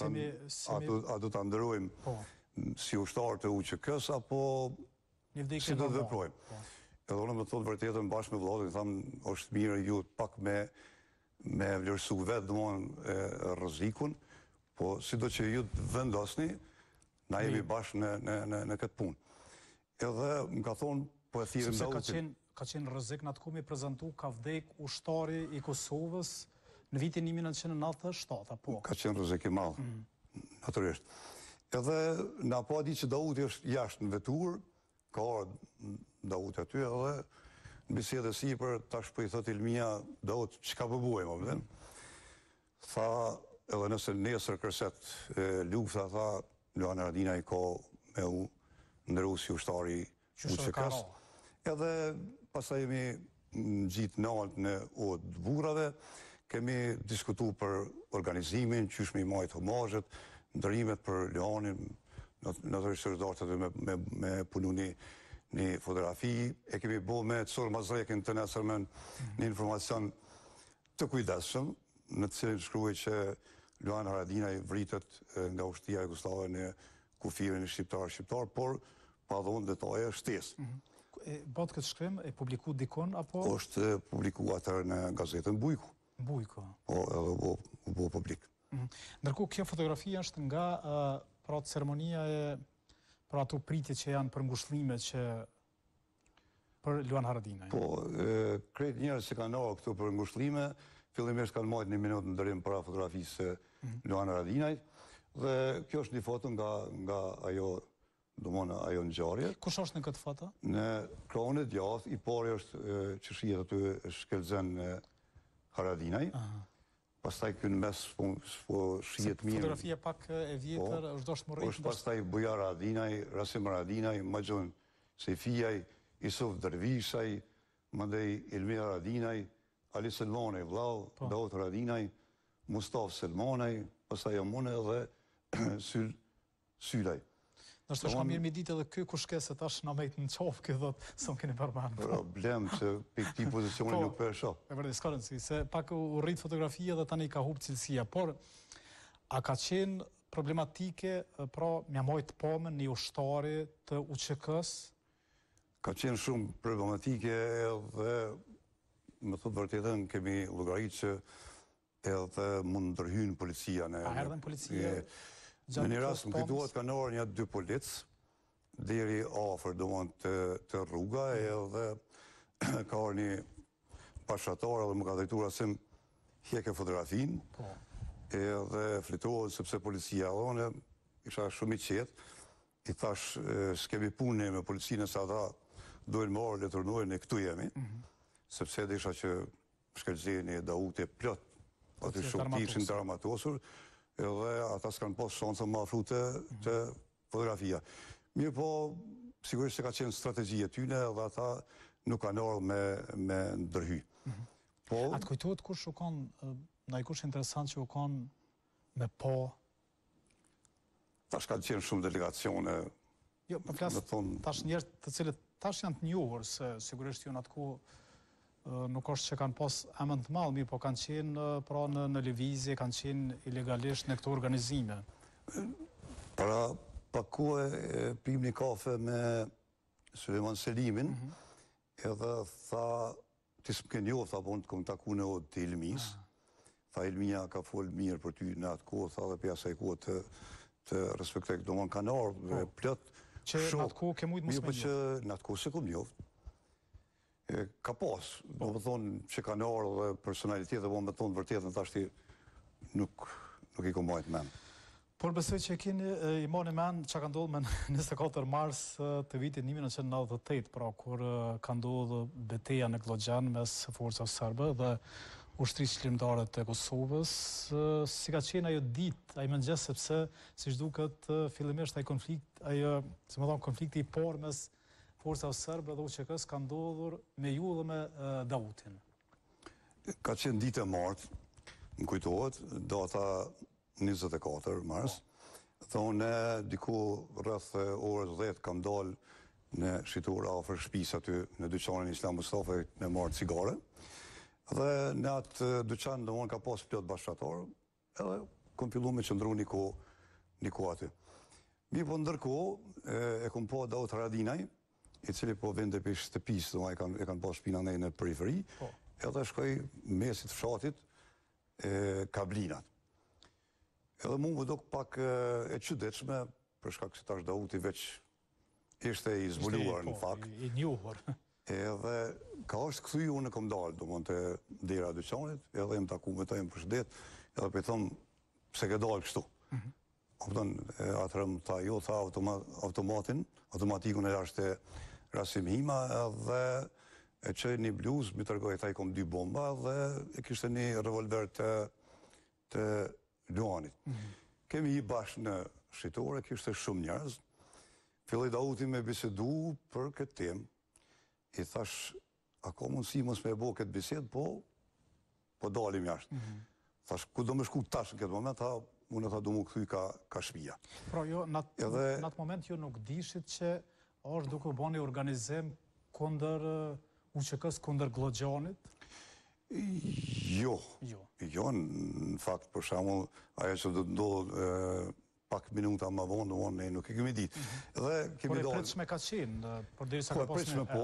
a do ta ndërojmë si ushtar të UÇK-s apo si do të veprojmë. Edhe unë më thotë vërtetën bashkë me vëllatin, thamë është mirë ju pak me vlerësu vetë domthonë rrezikun, po sido që ju të vendosni, na jemi bashkë në këtë punë. Edhe më ka thonë, po e thirrëm Dautin. Ka qenë rrezik në atë ku mi prezentu ka vdek ushtari i Kosovës në vitin 1997, apo? Ka qenë rrezik i madh, natyrisht. Edhe na pa di që Dauti është jashtë në vetur, ka ardhur Dauti aty edhe në bisedë sipër tash po i thot Ilmia Daut çka po bëjmë apo? Tha edhe nëse nesër kërset lufta, tha Luan Haradinaj ka me u ndërru si ushtari UÇK-s. Edhe pastaj jemi gjitë nalt në odë të burrave, kemi diskutu për organizimin, qysh me i majtë homazhet, ndërimet për Leonin, natyrisht është me punu një fotografi, e kemi bo me Cor Mazrekin të nesërmen një informacion të kujdesshëm, në të cilin shkruaj që Luan Haradinaj vritet nga ushtria jugoslave në kufirin shqiptar, por pa dhonë detaje shtesë. Batë këtë shkrim, e publiku dikon, apo? Është publiku atër në gazetën Bujku. Bujku. Po, edhe u bo publik. Ndërkohë, kjo fotografi është nga pra ceremonia e pra ato pritje që janë për ngushëllime që për Luan Haradinaj. Po, krejt njerëz që kanë ardhur këtu për ngushëllime, fillimisht kanë marrë një minutë ndërim para fotografisë Luan Haradinaj, dhe kjo është një foto nga ajo ajo ngjarje. Kush është në këtë foto? Në krahun e djathtë, i pari është që shihet aty shkelzen Haradinaj. Pastaj këtu në mes po shihet mirë. Fotografia pak e vjetër, është doshtë më rritë. Është pastaj Bujar Haradinaj, Rasim Haradinaj, Maxhun Sefijaj, Isuf Dervishaj, mandej Ilmir Haradinaj, Ali Selmanaj, vllau, Daut Haradinaj, Mustaf Selmanaj, pastaj Amune dhe Sylaj. Nështë është ka mirë mi ditë edhe kjo kushke se tash na mejtë në qofë këtë dhëtë, së më keni përmanë. Problem që për këti pozicioni nuk për shoh. E vërdi, s'ka rëndësi, se pak u rritë fotografia dhe tani ka hupë cilësia, por a ka qenë problematike, pra mja mojtë pomën një ushtari të UÇK-s? Ka qenë shumë problematike edhe, më thotë vërtetën, kemi llogaritë që edhe mund ndërhyjnë policia në... A erdhen policia? Në një rast më kujtohet kanë ardhur një 2 policë deri afër domthonë të rruga, edhe ka ardhur një pashatar dhe më ka drejtuar asim hjeke fotografin, edhe flitohet sepse policia dhe isha shumë i qetë, i thash s'kemi punë me policinë se ata duhen marrë le turnojnë e këtu jemi, sepse edhe isha që shkelzeni Dauti plot, aty shumë ishin të armatosur, edhe ata s'kanë pas shansën më afru të fotografia. Mirë po, sigurisht që ka qenë strategjie tyne edhe ata nuk kanë ardhur me ndërhy. Atë kujtohet kush u kanë, na i kush interesant që u kanë me po? Tash kanë qenë shumë delegacione. Jo, për flasë, tash njerëz të cilët tash janë të njohur, se sigurisht ju në atë ku nuk është që kanë pas emën të madh, mirë, po kanë qenë pra në lëvizje, kanë qenë ilegalisht në këto organizime. Para pak kohë pim një kafe me Sulejman Selimin, edhe tha, ti s'më ke njohur, tha, po unë të kom taku në odë të Ilmis. Tha, Ilmia ka folë mirë për ty në atë kohë, tha, dhe për asaj kohë të respektoj këtë domon kanë ardhur plot që në atë kohë ke mujtë mos me njohur. Që në atë kohë se kom njohur. Ka pas, do më thonë që ka në orë dhe personalitet dhe më thonë vërtet në tashti nuk i kom bajt men. Por besoj që i moni men që ka ndodhë me 24 mars të vitit 1998, pra kur ka ndodhë beteja në Glogjan mes forca sërbë dhe ushtrisë qlirimtare të Kosovës, si ka qenë ajo ditë, ai mëngjes, sepse siç duket fillimisht ai konflikt, konflikti i parë mes forcave serbe dhe UÇK-s ka ndodhur me ju dhe me Dautin. Ka qenë ditë e martë, më kujtohet, data 24 mars, thonë diku rreth orës 10 kam dalë në shitur afër shtëpisë aty në dyqanin Islam Mustafa me marrë cigare. Dhe në atë dyqan domon ka pas plot bashkëtor, edhe kom filluar me qëndru një kohë aty. Mi po ndërkohë e kom pa Daut Haradinaj, i cili po vende për shtëpisë, e kanë pas shpina nej në periferi, edhe shkoj mesit fshatit Kablinat. Edhe mu më dok pak e çuditshme, për shkak se tash Dauti veç ishte i zbuluar në fakt. I njohur. Edhe ka është këthy unë e kom dalë, do mënë të dera dyqanit, edhe jem taku me ta jem përshdet, edhe për i thëmë, pse ke dalë kështu. Atërëm tha, jo, tha automatikun e ashtë Rasim Hima, edhe e qëj një bluz, mi tërgoj, ta i kom 2 bomba, dhe e kishte një revolver të Luanit. Kemi i bashkë në shqitore, kishte shumë njerëz, filloj Dauti me bisedu për këtë temë, i thash, a ka mundësi mos me e bo këtë bised, po dalim jashtë. Thash, ku do me shku tash në këtë moment, unë e tha du mu këthuj ka shpia. Pra jo, në atë moment jo nuk dishit që është duke u bani organizim kundër UÇK-s, kundër Glogjanit? Jo, në fakt, për shembull, ajo që do të ndodhë pak minuta më vonë, ne nuk e kemi ditë. Por e pritshme ka qenë, por derisa ka pas një...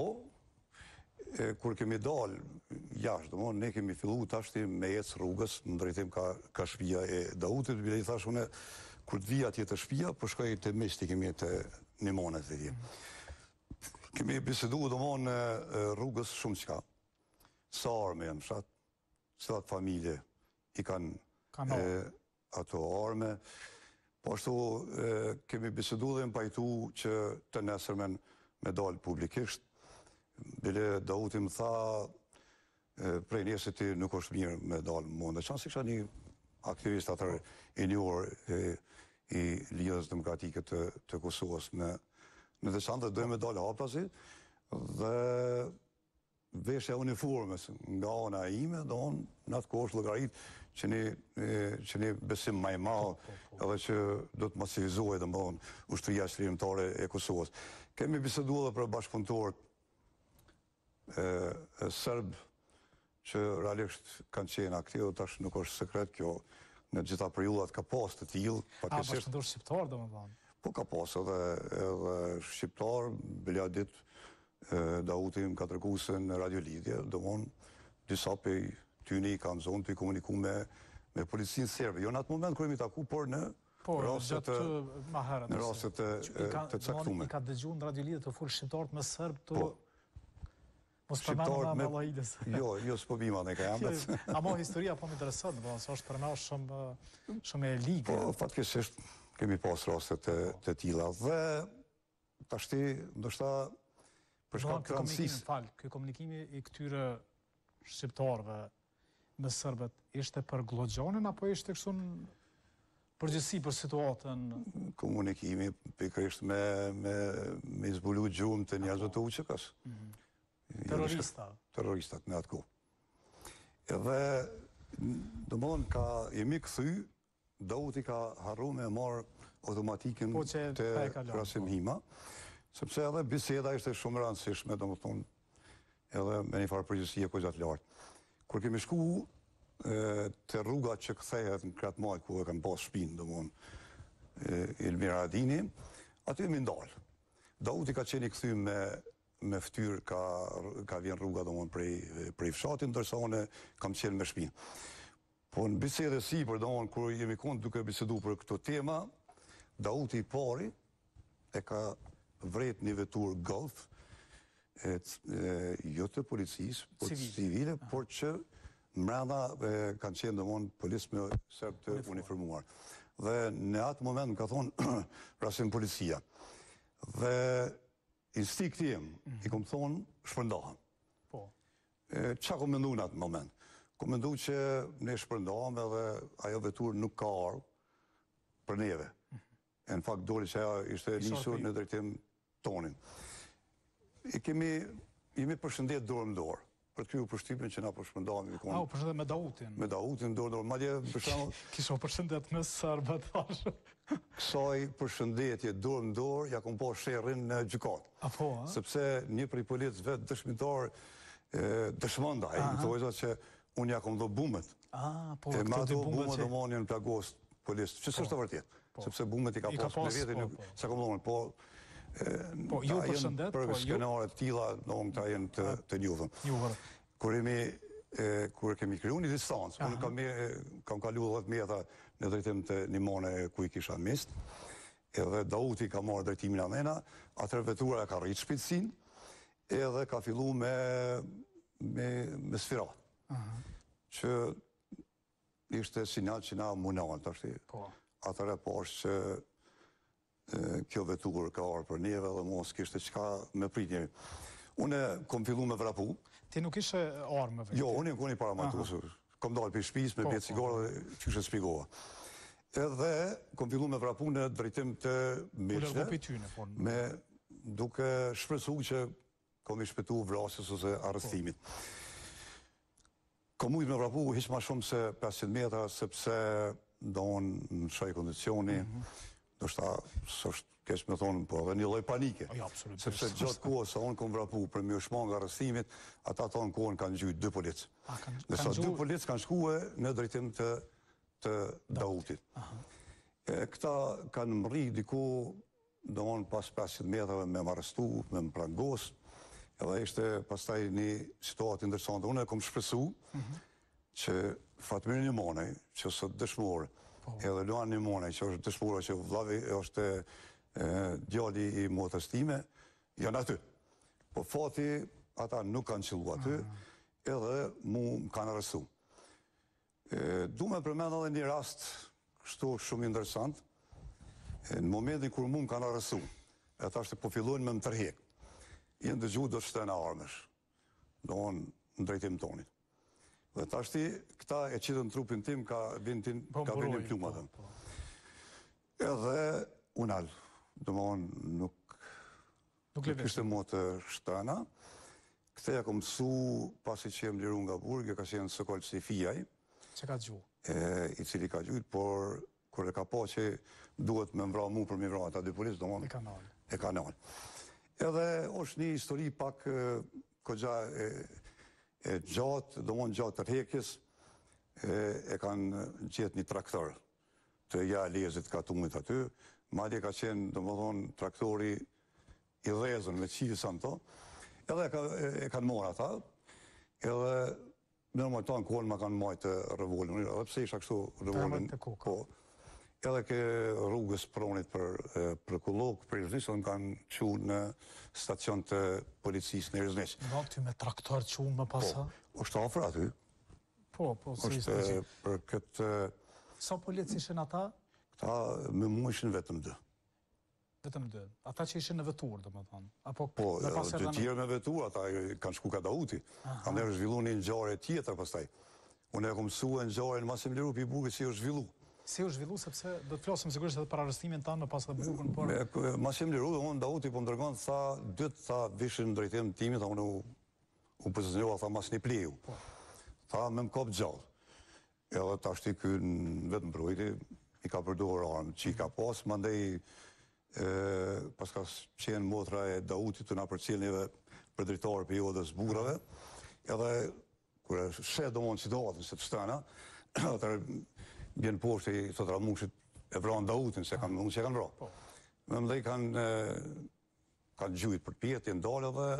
Kur kemi dalë jashtë, ne kemi fillu tashti me ecë rrugës, në drejtim ka shpia e Dautit, bile i thash une, kur të vija tjetë shpia, për shkoj të mesti kemi të një monet e tje. Kemi bisedu në rrugës shumë qka. Sa arme janë fshat, cilat familje i kanë ato arme, po ashtu kemi bisedu dhe më pajtu që të nesërmen me dalë publikisht. Bile Dauti më tha, prej njëse ti nuk është mirë me dalë mundë. Qanë si kësha një aktivist atër i njohër i Lidhjes Demokratike të Kosovës në të qanë dhe dojmë me dalë haptazi dhe veshja uniformës nga ona ime dhe onë në atë kohë është logarit që një besim maj malë edhe që do të masivizohet dhe më onë ushtria qlirimtare e Kosovës. Kemi bisedu edhe për bashkëpunëtorët Sërbë që realisht kanë qenë aktivë, tash nuk është sekret kjo, në gjitha periudat ka pas të tillë. Bashkëpunëtor shqiptar do më thonë? Po ka pas edhe shqiptar, bilja ditë Dauti më ka treguar se në radiolidhje, domon disa pej tyni kanë zonë të i komuniku me policinë serbe. Jo në atë moment kërë mi taku, por në rastet të caktume. I ka dëgju në radiolidhje të full shqiptarët me sërbë të... Mos të mërë nga Malajdes. Jo, s'po bima në ka jandet. Amo historia po më interesant, se është për me shumë e ligë. Po, fatkesisht kemi pas rastet të tila. Dhe tashti, ndoshta për shkak të rëndësisë. Ky komunikimi i këtyre shqiptarëve me sërbet, ishte për Glogjanin, apo ishte kështu në përgjithësi për situatën? Komunikimi pikërisht me zbulu gjumë të njerëzve të UÇK-s. Terroristat në atë kohë. Edhe, do më dhënë, jemi këthy, Dauti ka harru me marë automatikin të Rasim Hima, sepse edhe biseda ishte shumë rëndësishme, do më thonë, edhe me një farë përgjësie ko gjatë lartë. Kur kemi shku të rrugat që këthehet në kratë majtë, ku e kanë pas shpinë, do më thonë, Ilmira Adini, aty e mi ndalë. Dauti ka qeni këthy me ftyrë ka vjen rruga do mënë prej fshatin, ndërsa one kam qenë me shpinë. Po në bisede si, për do mënë, kër jemi konë duke bisedu për këto tema, Dauti i pari e ka vret një vetur Golf, jo të policisë, por të civile, por që mrena kanë qenë do mënë policë me sërb të uniformuar. Dhe në atë moment më ka thonë Rasim policia. Dhe instikti jem, i kom thonë, shpërndohen. Qa kom mendu në atë moment? Ku mendu që ne shpërndam edhe ajo vetur nuk ka ardhur për neve. E në fakt doli që ajo ishte nisur në drejtim tonin. Jemi përshëndet dorë më dorë për të kriju përshtypjen që na përshëndami. U përshëndet me Dautin. Me Dautin dorë dorë. Madje për shembull kisha përshëndet me Sarbatash. Kësaj përshëndetje dorë më dorë ja kom pa sherrin në gjykatë. Apo, sepse një prej policëve dëshmitar dëshmon ai, thonë që unë ja kom dhënë bumet. Po, e ma do bumet do marrin në plagos policë, që s'është e vërtetë. Sepse bumet i ka pas në vetë, sa kom dhënë, Po, ju përshëndet, për skenare të tilla, domethënë ta jenë të njohur. Kur kemi kriju një distancë, unë kam kalu 10 metra në drejtim të një mone ku i kisha mist, edhe Dauti ka marrë drejtimin amena, atër vetura ka rritë shpejtësinë, edhe ka fillu me sfirat. Që ishte sinjal që na munal, të ashti. Atër e pash që kjo vetur ka arë për neve dhe mos kishte qka me prit njeri. Une kom fillu me vrapu. Ti nuk ishe armë? Jo, unë i paramatusur. Kom dalë për shpis me bjetë cigarë dhe që shë spigova. Edhe kom fillu me vrapu në drejtim të mirëshve, me duke shpresu që kom i shpetu vrasjes ose arrestimit. Kom ujtë me vrapu hiq ma shumë se 500 metra, sepse donë në shaj kondicioni, do shta sështë keq me thonë, po edhe një lloj panike. Sepse gjatë kohës sa unë kom vrapu për me u shma nga arrestimin, ata tonë kohën kanë gjujt 2 policë. Nësa 2 policë kanë shkue në drejtim të Dautit. Këta kanë mri diku, domon pas 500 metrave me më arrestu, me më prangos, edhe ishte pastaj një situatë interesante. Unë e kom shpresu që Fatmir Njëmonej, që sot dëshmorë, edhe Luan Njëmonej, që është dëshmora që vllavi është djali i motrës time, janë aty. Po fati, ata nuk kanë qëllu aty, edhe mu më kanë arrestu. Du me përmend edhe një rast, kështu shumë interesant, në momentin kur mu më kanë arrestu, e ta është po fillojnë me më tërhek, jenë dëgju do të shtena armesh, do në drejtim tonit. Dhe ta është këta e qitën trupin tim, ka vinin pluma dhe. Edhe unë alë, do më onë nuk kështë mo të shtana. Këteja kom mësu pasi që jem liru nga burg, e ka qenë Sokol si fijaj. Që ka gju? I cili ka gjujt, por kër e ka po që duhet me mbra mu për me mbra ata 2 policë, do më onë e kanal. Edhe është një histori pak këgja e gjatë, do më onë gjatë tërhekjes, e kanë gjetë një traktor të ja lezit ka tumit aty, madje ka qenë, do më thonë, traktori i dhezën me qilësa në to, edhe e kanë morë ata, edhe nërmaj ta në kohën ma kanë majtë revolin, edhe pse isha kështu revolin, edhe ke rrugës pronit për kullok, për Irznis, edhe më kanë qu në stacion të policisë në Irznis. Në ty me traktor qu më pasa? Po, është afër aty. Po, si ishte që? Për këtë... Sa polici ishin ata? Këta me mu ishin vetëm 2. Vetëm 2? Ata që ishin në vetur, do më thonë? Po, të tjerë me vetur, ata kanë shku ka Dauti. Ande është zhvillu një ngjarje tjetër pastaj. Unë e kom mësua ngjarjen Masim Liru për i burgit si është zhvillu. Si është zhvillu, sepse do të flasim sigurisht edhe për arrestimin tanë në pas dhe burgun, por... Masim Liru dhe unë Dauti po më dërgon, tha, 2 tha vishin në drejtim timit, tha unë u pozicionova, tha mas një pleju. Tha me më kap gjallë. Edhe ta shti kënë vetë mbrojti, i ka përdojë armë që i ka pas, mandej pas ka qenë motra e Dautit të nga përcilën edhe për dritarë për jodës burave, edhe kërë shetë do mund situatën se të shtana, atër bjenë poshtë i të tramushit e vranë Dautin, se kanë mund që e kanë vra. Me mdej kanë gjujt për pjetë, jenë dalë dhe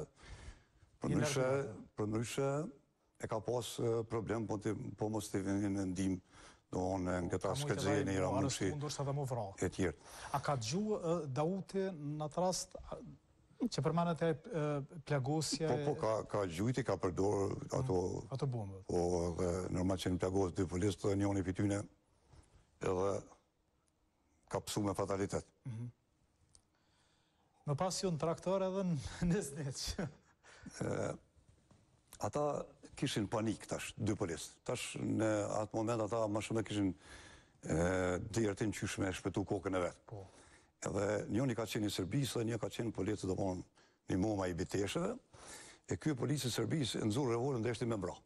për nëryshe e ka pas problem, po mos të vinin në ndim në këta shkëllëzjeni, i ramushi e tjerë. A ka gju Dauti në atë rast që përmanet e plagosje? Po, ka gjujti, ka përdor ato bombë. Po, normal që në plagos 2 policë të njoni për tyne edhe ka pësu me fatalitet. Më pas ju në traktor edhe në Irznis. Ata kishin panik tash, dy policë. Tash në atë moment ata më shumë kishin dërtim qysh me shpëtu kokën e vetë. Edhe njëni ka qenë i Serbisë dhe një ka qenë policë do thonë një moma i biteshëve, e ky policë i Serbisë nxurr revolën dhe eshte me mbra.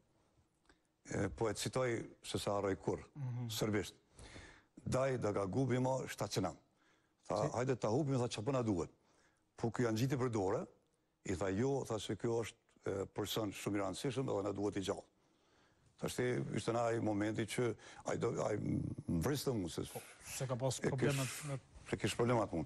Po e citoj se sa harroj kur, serbisht. Daj da ga gubimo shtacionam. Tha, hajde ta hupim, tha që përna duhet. Po kjo janë gjiti për dore, i tha jo, tha se kjo është person shumë i rëndësishëm edhe na duhet i gjallë. Tashti ishte na ai momenti që ai mvriste mu se ka pas problemet me... Se kish problemat mu.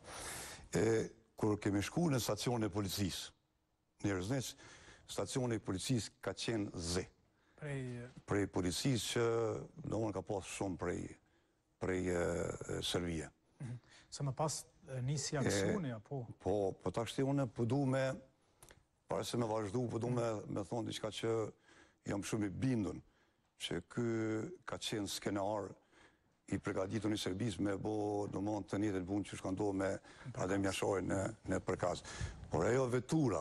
Kur kemi shku në stacionin e policisë, në Rëznic, stacioni i policisë ka qenë zi. Prej policisë që në unë ka pas shumë prej Serbie. Se më pas nisi aksioni, apo? Po tashti unë përdu me, pare se me vazhdu, përdu me thonë diçka që jam shumë i bindun, që ky ka qenë skenar i përgatitur në Serbisë me bo do mund të njëjtën punë që shkandohet me Adem Jashari në Përkaz. Por ajo vetura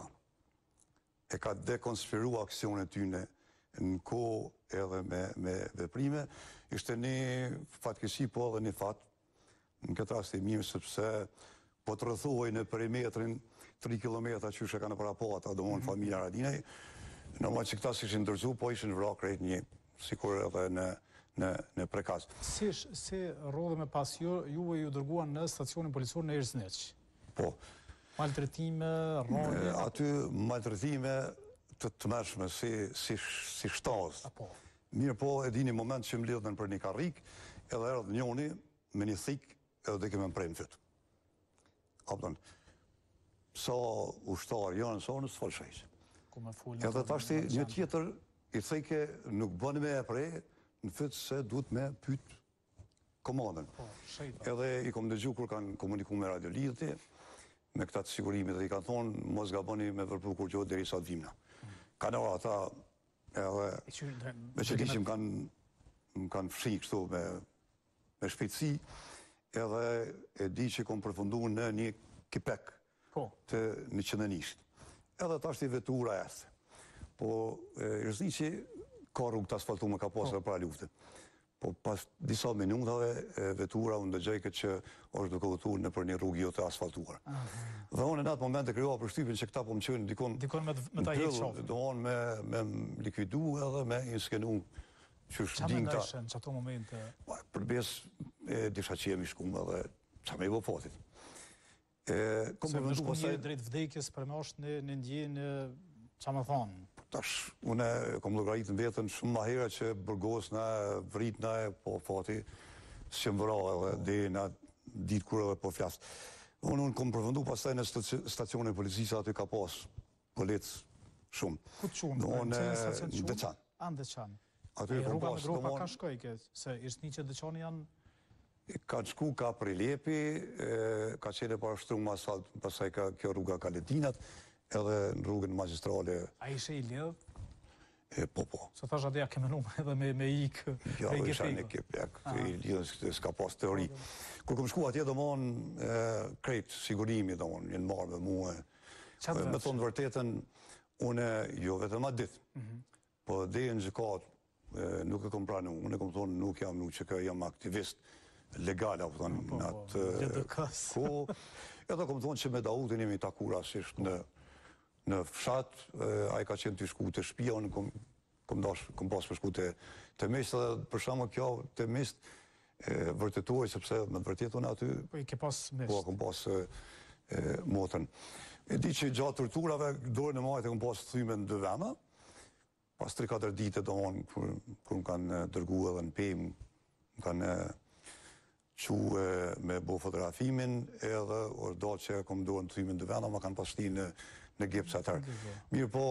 e ka dekonspiruar aksionet tyne në kohë edhe me veprime, ishte një fatkeqësi po edhe një fat, në këtë rast e mirë sepse po të rrethohej në perimetrin 3 kilometra që shë ka në parapata, do mund familja Radinaj, normal që këta s'ishin ndërzu, po ishin vrarë krejt një, sikur edhe në Prekaz. Si rodhe me pas juve ju dërguan në stacionin policor në Rëznic? Po. Maltretime, rrogë? Aty maltretime të mërshme si shtazë. Mirë po, e di një moment që më lidhën për një karrik, edhe erdhë njoni me një thik edhe dhe keme më prejnë fytë. Apëton, sa ushtarë janë, sa në së falshajqë. Edhe tashti një tjetër i thike nuk bënë me e prej, në fytë se duhet me pytë komandën. Edhe i kom dëgju kur kanë komuniku me radiolidhëti, me këta të sigurimit dhe i kanë thonë, mos ga bëni me vërpru kur gjohë dheri sa të vimna. Kanë ora ata, edhe me që di që më kanë fshi kështu me shpejtësi, edhe e di që kom përfundu në një kipek të një qëndënisht. Edhe ta është i vetura esë. Po, Rëznici ka rrugë të asfaltu me ka pasër pra luftë. Po pas disa minutave vetura unë dëgjoj këtë që është duke udhëtuar në për një rrugë jo të asfaltuar. Dhe unë në atë moment e kryova përshtypjen që këta po më qënë dikon me ta jetë shofë. Do unë me likvidu edhe me inskenu që është din këta. Qa me ndajshën që ato momente? Përbes disha që jemi shkumë edhe qa me i bo fatit. Se më shku një drejt vdekjes për me është në ndjenë qa me thonë? Tash, une kom llogaritë në vetën shumë ma hera që bërgos në vrit në po fati së më vëra edhe dhe në ditë kur edhe po flasë. Unë kom përfëndu pastaj në stacionin e policisë aty ka pas policë shumë. Ku të shumë? Në Deçan. Në Deçan. Aty kom rruga pas. me gropa ka shkoj se ishtë një që Deçani janë? Ka të shku ka Prilepi, ka qene parashtru më asfalt, pastaj ka kjo rruga ka Letinat, edhe në rrugën magistrale. A ishe i lidhë? Po. Se thash atë ja ke menuar edhe me ikë ja, isha në kipek, i lidhë s'ka pas teori. Kur kom shku atje do mon krejt sigurimi do mon, jenë marrë me muë. Me thonë vërtetën, une jo vetëm atë ditë, po dhe në gjëkat nuk e kom pranu, une kom thonë nuk jam nuk që jam aktivist legal, apo thonë në atë ko. Edhe kom thonë që me Dautin jemi taku rasisht në fshat, a i ka qenë të shku të shpia, unë kom pas për shku të mist, edhe për shama kjo të mist vërtetuaj, sepse me të vërtetu në aty... Po i ke pas mist? Po, kom pas motën. E di që gjatë torturave, dore në majtë kom pas thyme në 2 vena, pas 3-4 dite do onë, kur më kanë dërgu edhe në PM, më kanë që me bo fotografimin, edhe ordo që kom dorë në thyme në 2 vena, ma kanë pas shti në gips atër. Mirë po,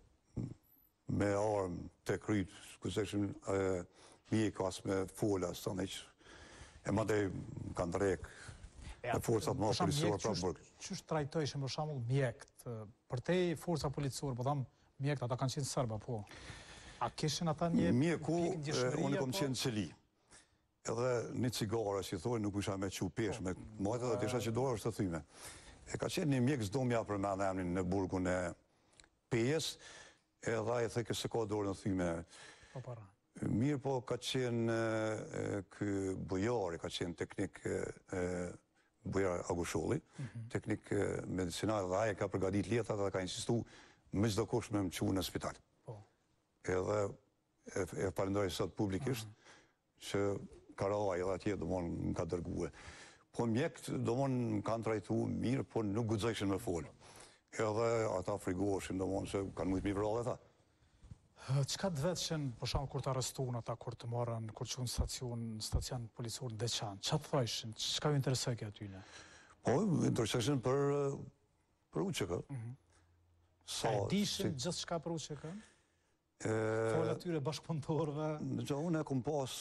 me armë të krytë, kësëshim mjek as me fola, së të neqë, e ma dhe kanë drekë, me forcat ma policorë pra bërgë. Qështë trajtojshë, për shamull, mjekt? Për te forca policorë, po thamë mjekt, ata kanë qenë sërba, po. A kishin ata një mjeku, unë kom qenë qëli. Edhe një cigare, që i thoi, nuk isha me që pesh, me majtë edhe të isha që dorë është të thyme. E ka qenë një mjek zdomja për me dhe emnin në burgun e Pejes, Edhe ai thekë se ka dorë në thyme. Po para. Mirë po ka qenë ky bujari, ka qenë teknik bujar Agusholli, teknik medicinal dhe ai ka përgatit letat dhe ka insistu me çdo kush me më çu në spital. Edhe e falenderoj sot publikisht që Karavaj edhe atje domon më ka dërguar. Po mjekët domon më kanë trajtuar mirë, po nuk guxojshin me fol. Edhe ata frigoheshin domon se kanë mujt mi vrallë ata. Çka të vetëshën, për shembull kur të arrestuan ata, kur të marrën, kur çun stacion policor në Deçan, çfarë thoshin? Çka ju interesoi kjo aty? Po, interesojshin për UÇK. Sa dishin gjithçka për UÇK? Fol atyre bashkëpunëtorëve. Unë e kam pas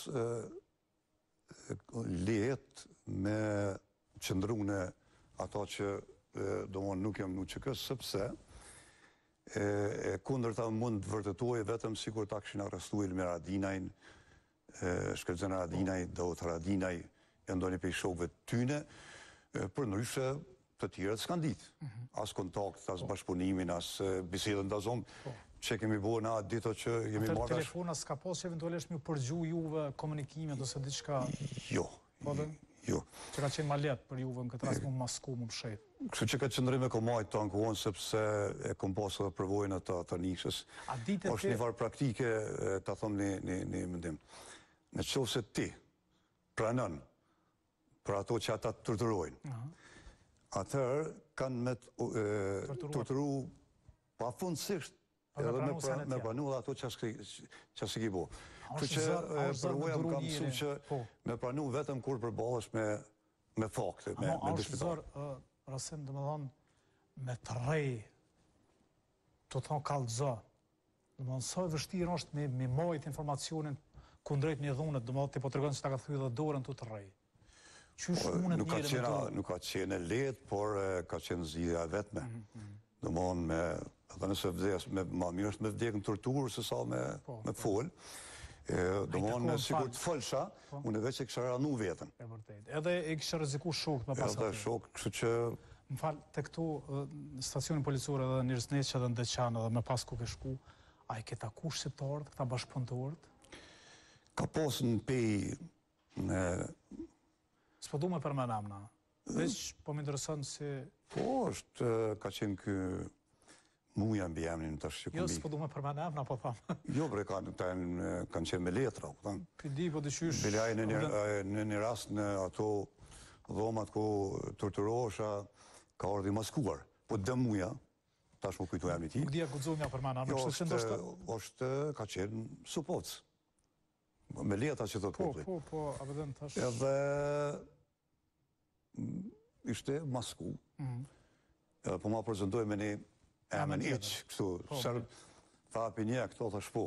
lehet me qëndrune ata që domon nuk jam në UÇK, sepse e kundërta mund të vërtetoj vetëm sikur ta kishin arrestuar Elmir Haradinajn, Shkëlqen Haradinaj, Davut Haradinaj, e ndonjë prej shokëve të tyne, përndryshe të tjerët s'kan ditë. As kontakt, as bashkëpunimin, as bisedën të zonë, që kemi bërë na dito që jemi marrë. Atër telefona s'ka pas që eventualisht mi përgju juve komunikimet ose diçka? Jo. Jo. Që ka qenë ma letë për juve në këtë rast më masku, më pshet. Kështu që ka qëndrime komajt të ankohon, sepse e kom pasë edhe përvojnë të nishës. Është një varë praktike, të thëmë një mëndim. Në qovë se ti pranën për ato që ata të torturojnë, atër kanë me torturu pa fundësisht edhe me pranu dhe ato që s'ki bo. Kështu që përvoja më kam mësu që me pranu vetëm kur përbalësh me fakte, me dëshmitar. Rasim, dhe me thonë, me të rej, të thonë kalëzë, dhe me thonë, sa e vështirë është me majtë informacionin kundrejt një dhunet, dhe me thonë, ti po të regonë që ta ka thuj dhe dorën të rej. Qysh unet njëre me dorën? Nuk ka qenë letë, por ka qenë zgjidhja vetme. Dhe me thonë, edhe nëse vdes, ma mirë është me vdekë në torturë, se sa me folë. Do më sigur të fëlsha, unë veç e kësha ranu vetën. Edhe e kësha rëziku shokët me pasat. Edhe shokë, kështu që... Më falë, të këtu stacionin policore dhe Njërsneqë dhe në Deçanë dhe me pas ku ke shku, a i ke taku shqiptarët, këta bashkëpunëtorët? Ka posë në pej në... S'po du me përmenam na. Veç po më interesën si... Po, është ka qenë kë... Muja mbi emnin të shqipëmi. Jo, s'po du me përmenem, na po thamë. Jo, bre, kanë qenë me letra, po thamë. Këdi, po dëshysh... Bilaj në një rast në ato dhomat ku torturohesha, ka ardhi maskuar. Po dëm muja, tash më kujtu emni ti. Nuk dhja gudzumja përmenem, jo, është, ka qenë supocë. Me letra që të të popli. Po, abedhen tash... Edhe... ishte masku. Po ma prezentoj me një emën iqë, kështu, sërë, tha apinja, këto tha shpo.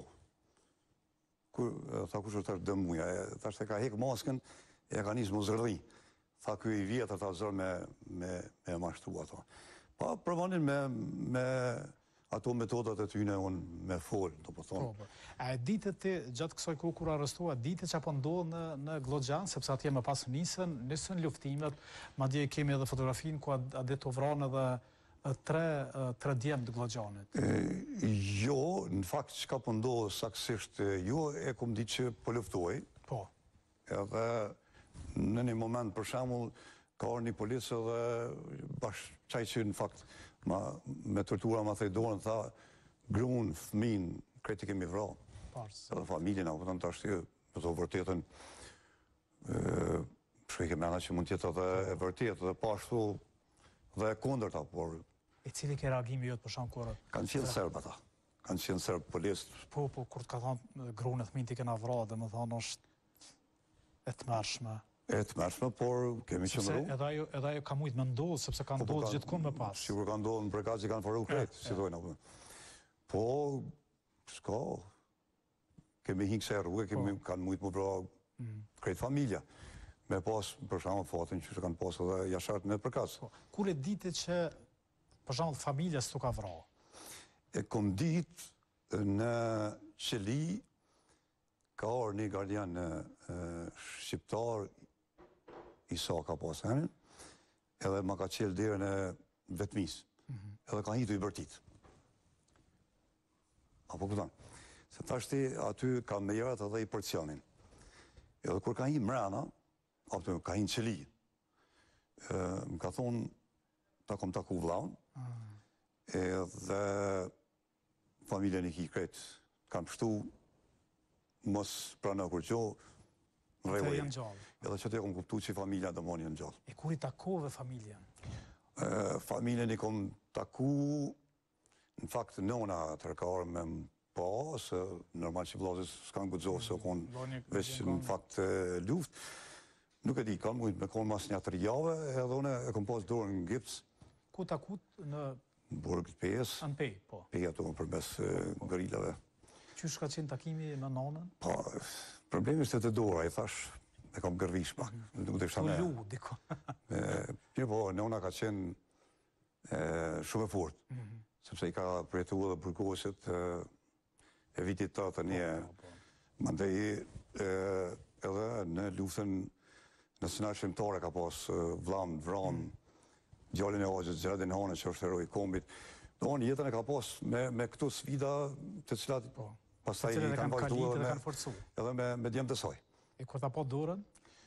Tha kush është është dëmuja, tha shte ka hekë masken, e ka njësë më zërdi. Tha kjo i vjetër, tha zërë me mashtu ato. Pa, përvanin me ato metodat e tyne unë me folë, do po thonë. A e ditët ti, gjatë kësoj kru kur arrestua, ditët që apo ndodhë në Glogjan, sepse atje me pas nisën luftimet, ma dje kemi edhe fotografin ku adit të vranë edhe tre djemë të Glogjanit. Jo, në fakt që ka pëndohë saksisht, jo e kom di që po luftoj. Po. Edhe në një moment, për shemull, ka orë një policë dhe bashkë qaj që në fakt me tortura ma thejdorën, tha grunë, fëmin, kreti kemi vra. Edhe familjen, apo të në të ashtë, për të vërtetën, shkoj ke mena që mund tjetë edhe e vërtetë, dhe pashtu dhe e kondërta, por... E cili ke reagimi jëtë për shumë kërë? Kanë qenë serbë ata. Kanë qenë serbë policë. Po, kur të ka thonë grunë e thmin t'i kena vra, dhe më thonë është e të mërshme. E të mërshme, por kemi qëndru. Edhe ajo ka mujtë me ndodhë, sepse ka ndodhë gjithë kun me pas. Sigur ka ndodhë në përka që kanë faru kretë, si dojnë. Po, s'ka, kemi hinë këse rrugë, kanë mujtë më vra kretë familja. Me pas, për shumë, fatin që kanë pas edhe jashartë në përkas. Kur e dite që, për shumë, familja s'tu ka vra? E kom ditë në qëli, ka orë një gardian shqiptar, Isa ka pas henin, edhe ma ka qelë dherën e vetmis, edhe ka hitu i bërtit. Apo kupton? Se tashti aty ka mejerat edhe i porcionin. Edhe kur ka hi mrena, apo ka hi në qeli, më ka thonë, ta kom taku vllaun, edhe familjen i ki krejt, kanë pështu, mos prana kur gjo, rrejoj. Edhe që te kom kuptu që familja dhe moni janë gjallë. E kur i takove familjen? Familjen i kom taku, në fakt nëna të rëkarë me më pa, se normal që vlazës s'kanë gudzovë, se konë veç në fakt luft. Nuk e di, kam mujtë me konë mas një 3 jave, edhe une e kom pas dorë në gips. Ku takut në... Burg 5. Në Pej, po. Pej ato për mes gërilave. Qysh ka qenë takimi me nonën? Po, problemi është të dora, i thash, e kom gërvish pak. Nuk të kisha me... Tu lu, diko. Mirë po, nona ka qenë shumë e fort, sepse i ka përjetu edhe burgosit e vitit të një. Mandej edhe në luftën nacional shqiptare ka pas vlam, vran, djallin e Hoxhës, Xheradin Hane, që është heroi i kombit. Do në jetën e ka pas me këto sfida të cilat pastaj i kanë vazhduar edhe me djemë të saj. E kur ta po dorën?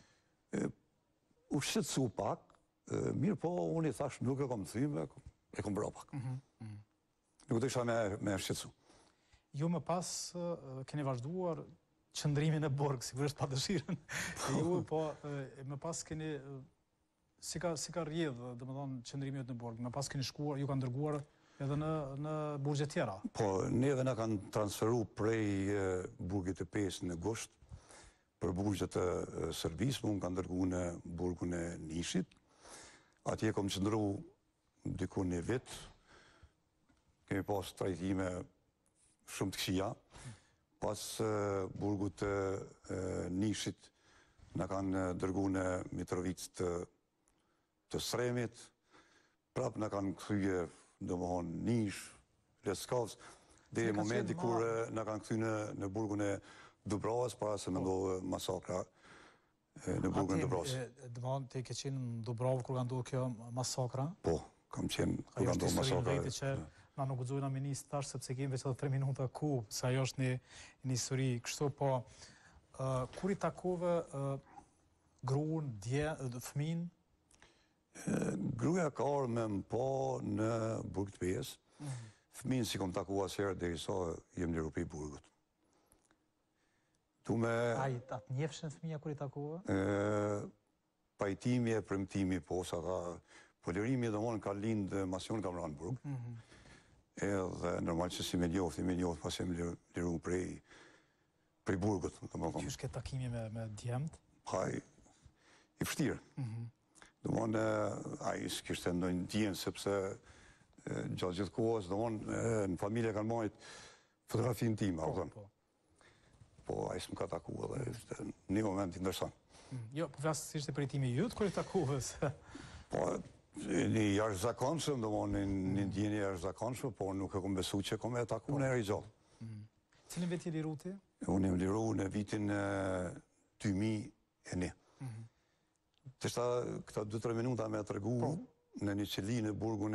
U shqetësu pak, mirë po unë i thash nuk e kom thyme, e kom bra pak. Nuk të isha me shqetësu. Ju më pas keni vazhduar qëndrimin e Borg, sigurisht pa dëshirën. Ju po më pas keni si ka rrjedhë, domethënë qëndrimi në Borg, më pas keni shkuar, ju kanë dërguar edhe në burgje tjera. Po, neve na kanë transferu prej burgit të 5 në Gusht për burgjet të Serbisë, unë kanë dërgu në burgun e Nishit. Atje kom qëndru diku një vit, kemi pas trajtime shumë të këqija. Pas burgut të Nishit na kanë dërgu në Mitrovic të Sremit, prap na kanë kthye domethënë Nish, Leskovs, deri në momenti kur na kanë kthyer në burgun e Dubrovës para se më ndodhë masakra në burgun e Dubrovës. Domethënë te ke qenë në Dubrovë kur ka ndodhur kjo masakra? Po, kam qenë kur ka ndodhur masakra. Na nuk guxojnë na ministr tash sepse kemi vetë 3 minuta ku, sa ajo është një histori, kështu po kur i takove gruan, fëmin? Gruaja ka ardhur me më pa në burg të 5. Fëmin si kom taku asherë derisa jem liru prej burgut. Atë njefshin fëmija kur i takove? Pajtimi e premtimi, po, sa ka polirimi dhe monë ka lindë masion kam ranë burg. Edhe normal që si me njoft pas jem liru prej burgut. Qysh ke takimi me djemt? Haj, i fështirë. Dhe monë, a i s'kishtë ndojnë djenë, sepse gjatë gjithë kohës, dhe monë, në familje kanë majtë fotografinë time, po a i s'më ka taku edhe një moment i ndërsan. Jo, po flasë si ishte pritimi jytë kër i takuves? Po, një jashtëzakonshëm, dhe monë, një djeni jashtëzakonshëm, po nuk e kom besu që kom e taku në eri gjallë. Cilin veti liru ti? Unë jem liru në vitin 2001. Të shta këta 2-3 minuta me të regu në një qeli në burgun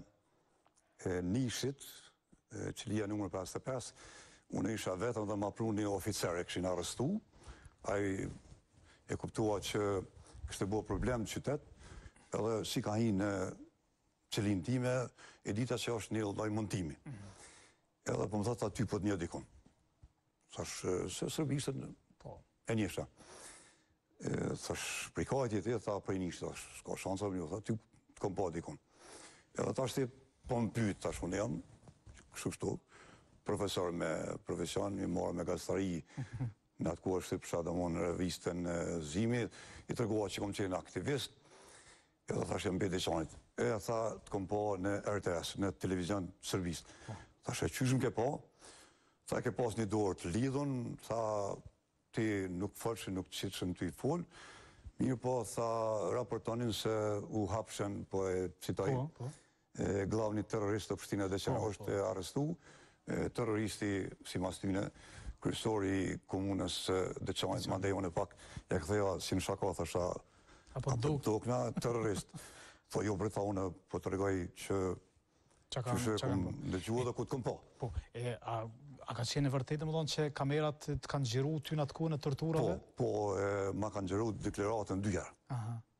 e Nishit, qelia numër 55, unë isha vetëm dhe ma pru një oficer e këshin arrestu, a i e kuptua që kështë e bua problem në qytet, edhe si ka hi në qelin time, e dita që është një loj montimi. Edhe po më thata ty po të një dikon. Thash, se sërbisët e njështa. Thash, prej kajtje ti, tha prej njështë, thash, s'ka shansa për një, tha, ty të kom pa dikon. Edhe tash ti po më pyt, tash unë jam, kështu, profesor me profesion, i marrë me gazetari, në atë ku është të përsha dhe mon revistën Zimi, i të regua që kom qenë aktivist, edhe thash jam bete qanit. E tha, të kom pa në RTS, në televizion Serbisë. Thash, e qyshëm ke pa? Tha, ke pas një dorë të lidhun, tha, ti nuk fërshë, nuk qitëshëm të i full, mirë po, tha, raportonin se u hapshen, po e citoj, glavni terrorist të Prishtina dhe që është arrestu, terroristi, si mas tyne, kryesori komunës dhe qanit, ma dejon e pak, e këtheja si në shaka, thasha, apo dokna, terrorist. Tha, jo, bre, tha, unë po të regoj që qështë kom në gjua dhe ku të kom pa. A ka qenë e vërtetë, më thonë, që kamerat të kanë xhiru ty në atë kohë në torturave? Po, ma kanë xhiru deklaratën 2 herë.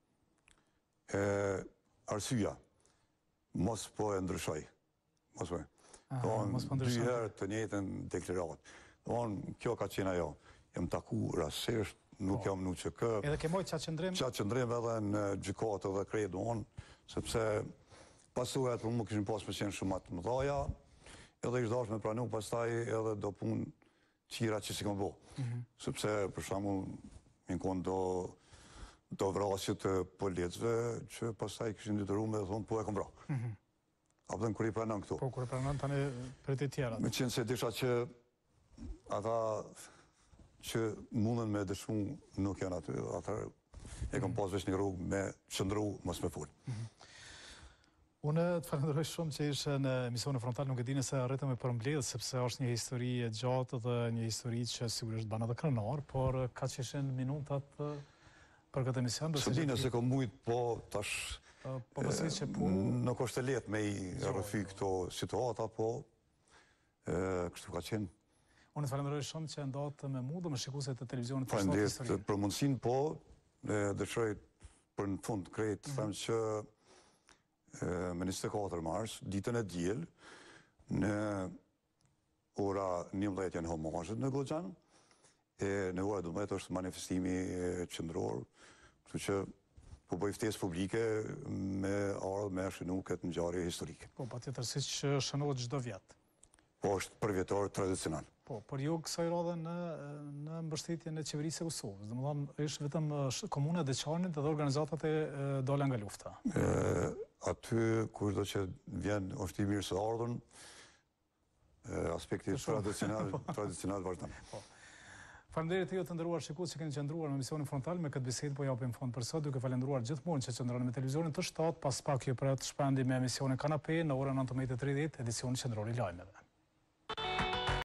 Arsyeja, mos po e ndryshoj. Mos po. Mos po ndryshoj. 2 herë të njëjtën deklaratë. Kjo ka qenë ajo. Jam taku rastësisht, nuk jam në ÇK. Edhe ke mojtë qatë qëndrim? Qatë qëndrim edhe në gjykatë dhe kredu sepse pasurat për mu kishin pas me qenë shumë atë më dhaja, edhe ishtë dash me pranu pastaj edhe do pun qira që si kom bo. Sepse, për shembull, në konë do vrasje të policëve që pastaj kishin detyruar me thonë po e kom vra. A pëtën kur i pranon këtu. Po, kur i pranon tani për të tjera. Me qenë se disha që ata që mundën me dëshmu nuk janë aty, atër e kom pas vesh një rrugë me qëndru mos me full. Unë të falenderoj shumë që ishe në emisionin frontal, nuk e di nëse arritëm e përmbledh, sepse është një histori e gjatë dhe një histori që sigurisht banë edhe krenar, por ka që ishen minutat për këtë emision. Së di nëse kom mujt, po tash nuk është e letë me i rëfy këto situata, po kështu ka qenë. Unë të falenderoj shumë që ndatë me mu dhe me shikuset të televizionit të shtatë histori. Falenderoj për mundësin, po dëshiroj për në fund krejt, them që me 24 mars, ditën e diel, në ora 11 janë homazhet në Goxhan, e në ora 12 është manifestimi qendror, kështu që po bëj ftesë publike me ardhë me shënu këtë ngjarje historike. Po, patjetër siç shënohet çdo vit. Po, është përvjetor tradicional. Po, por jo kësaj radhe në mbështetjen e qeverisë së Kosovës. Domethënë është vetëm komuna e Deçanit dhe organizatat e dola nga lufta. Aty kushdo që vjen është i mirë së ardhur, aspekti tradicional vazhdon. Faleminderit ju të nderuar shikues që keni qëndruar në emisionin frontal. Me këtë bisedë po japim fund për sot, duke falendëruar gjithmonë që qëndroni me televizionin të shtatë, pas pak ju për të shpëndim me emisionin Kanape në orën 19:30, edicionin qendror i lajmeve.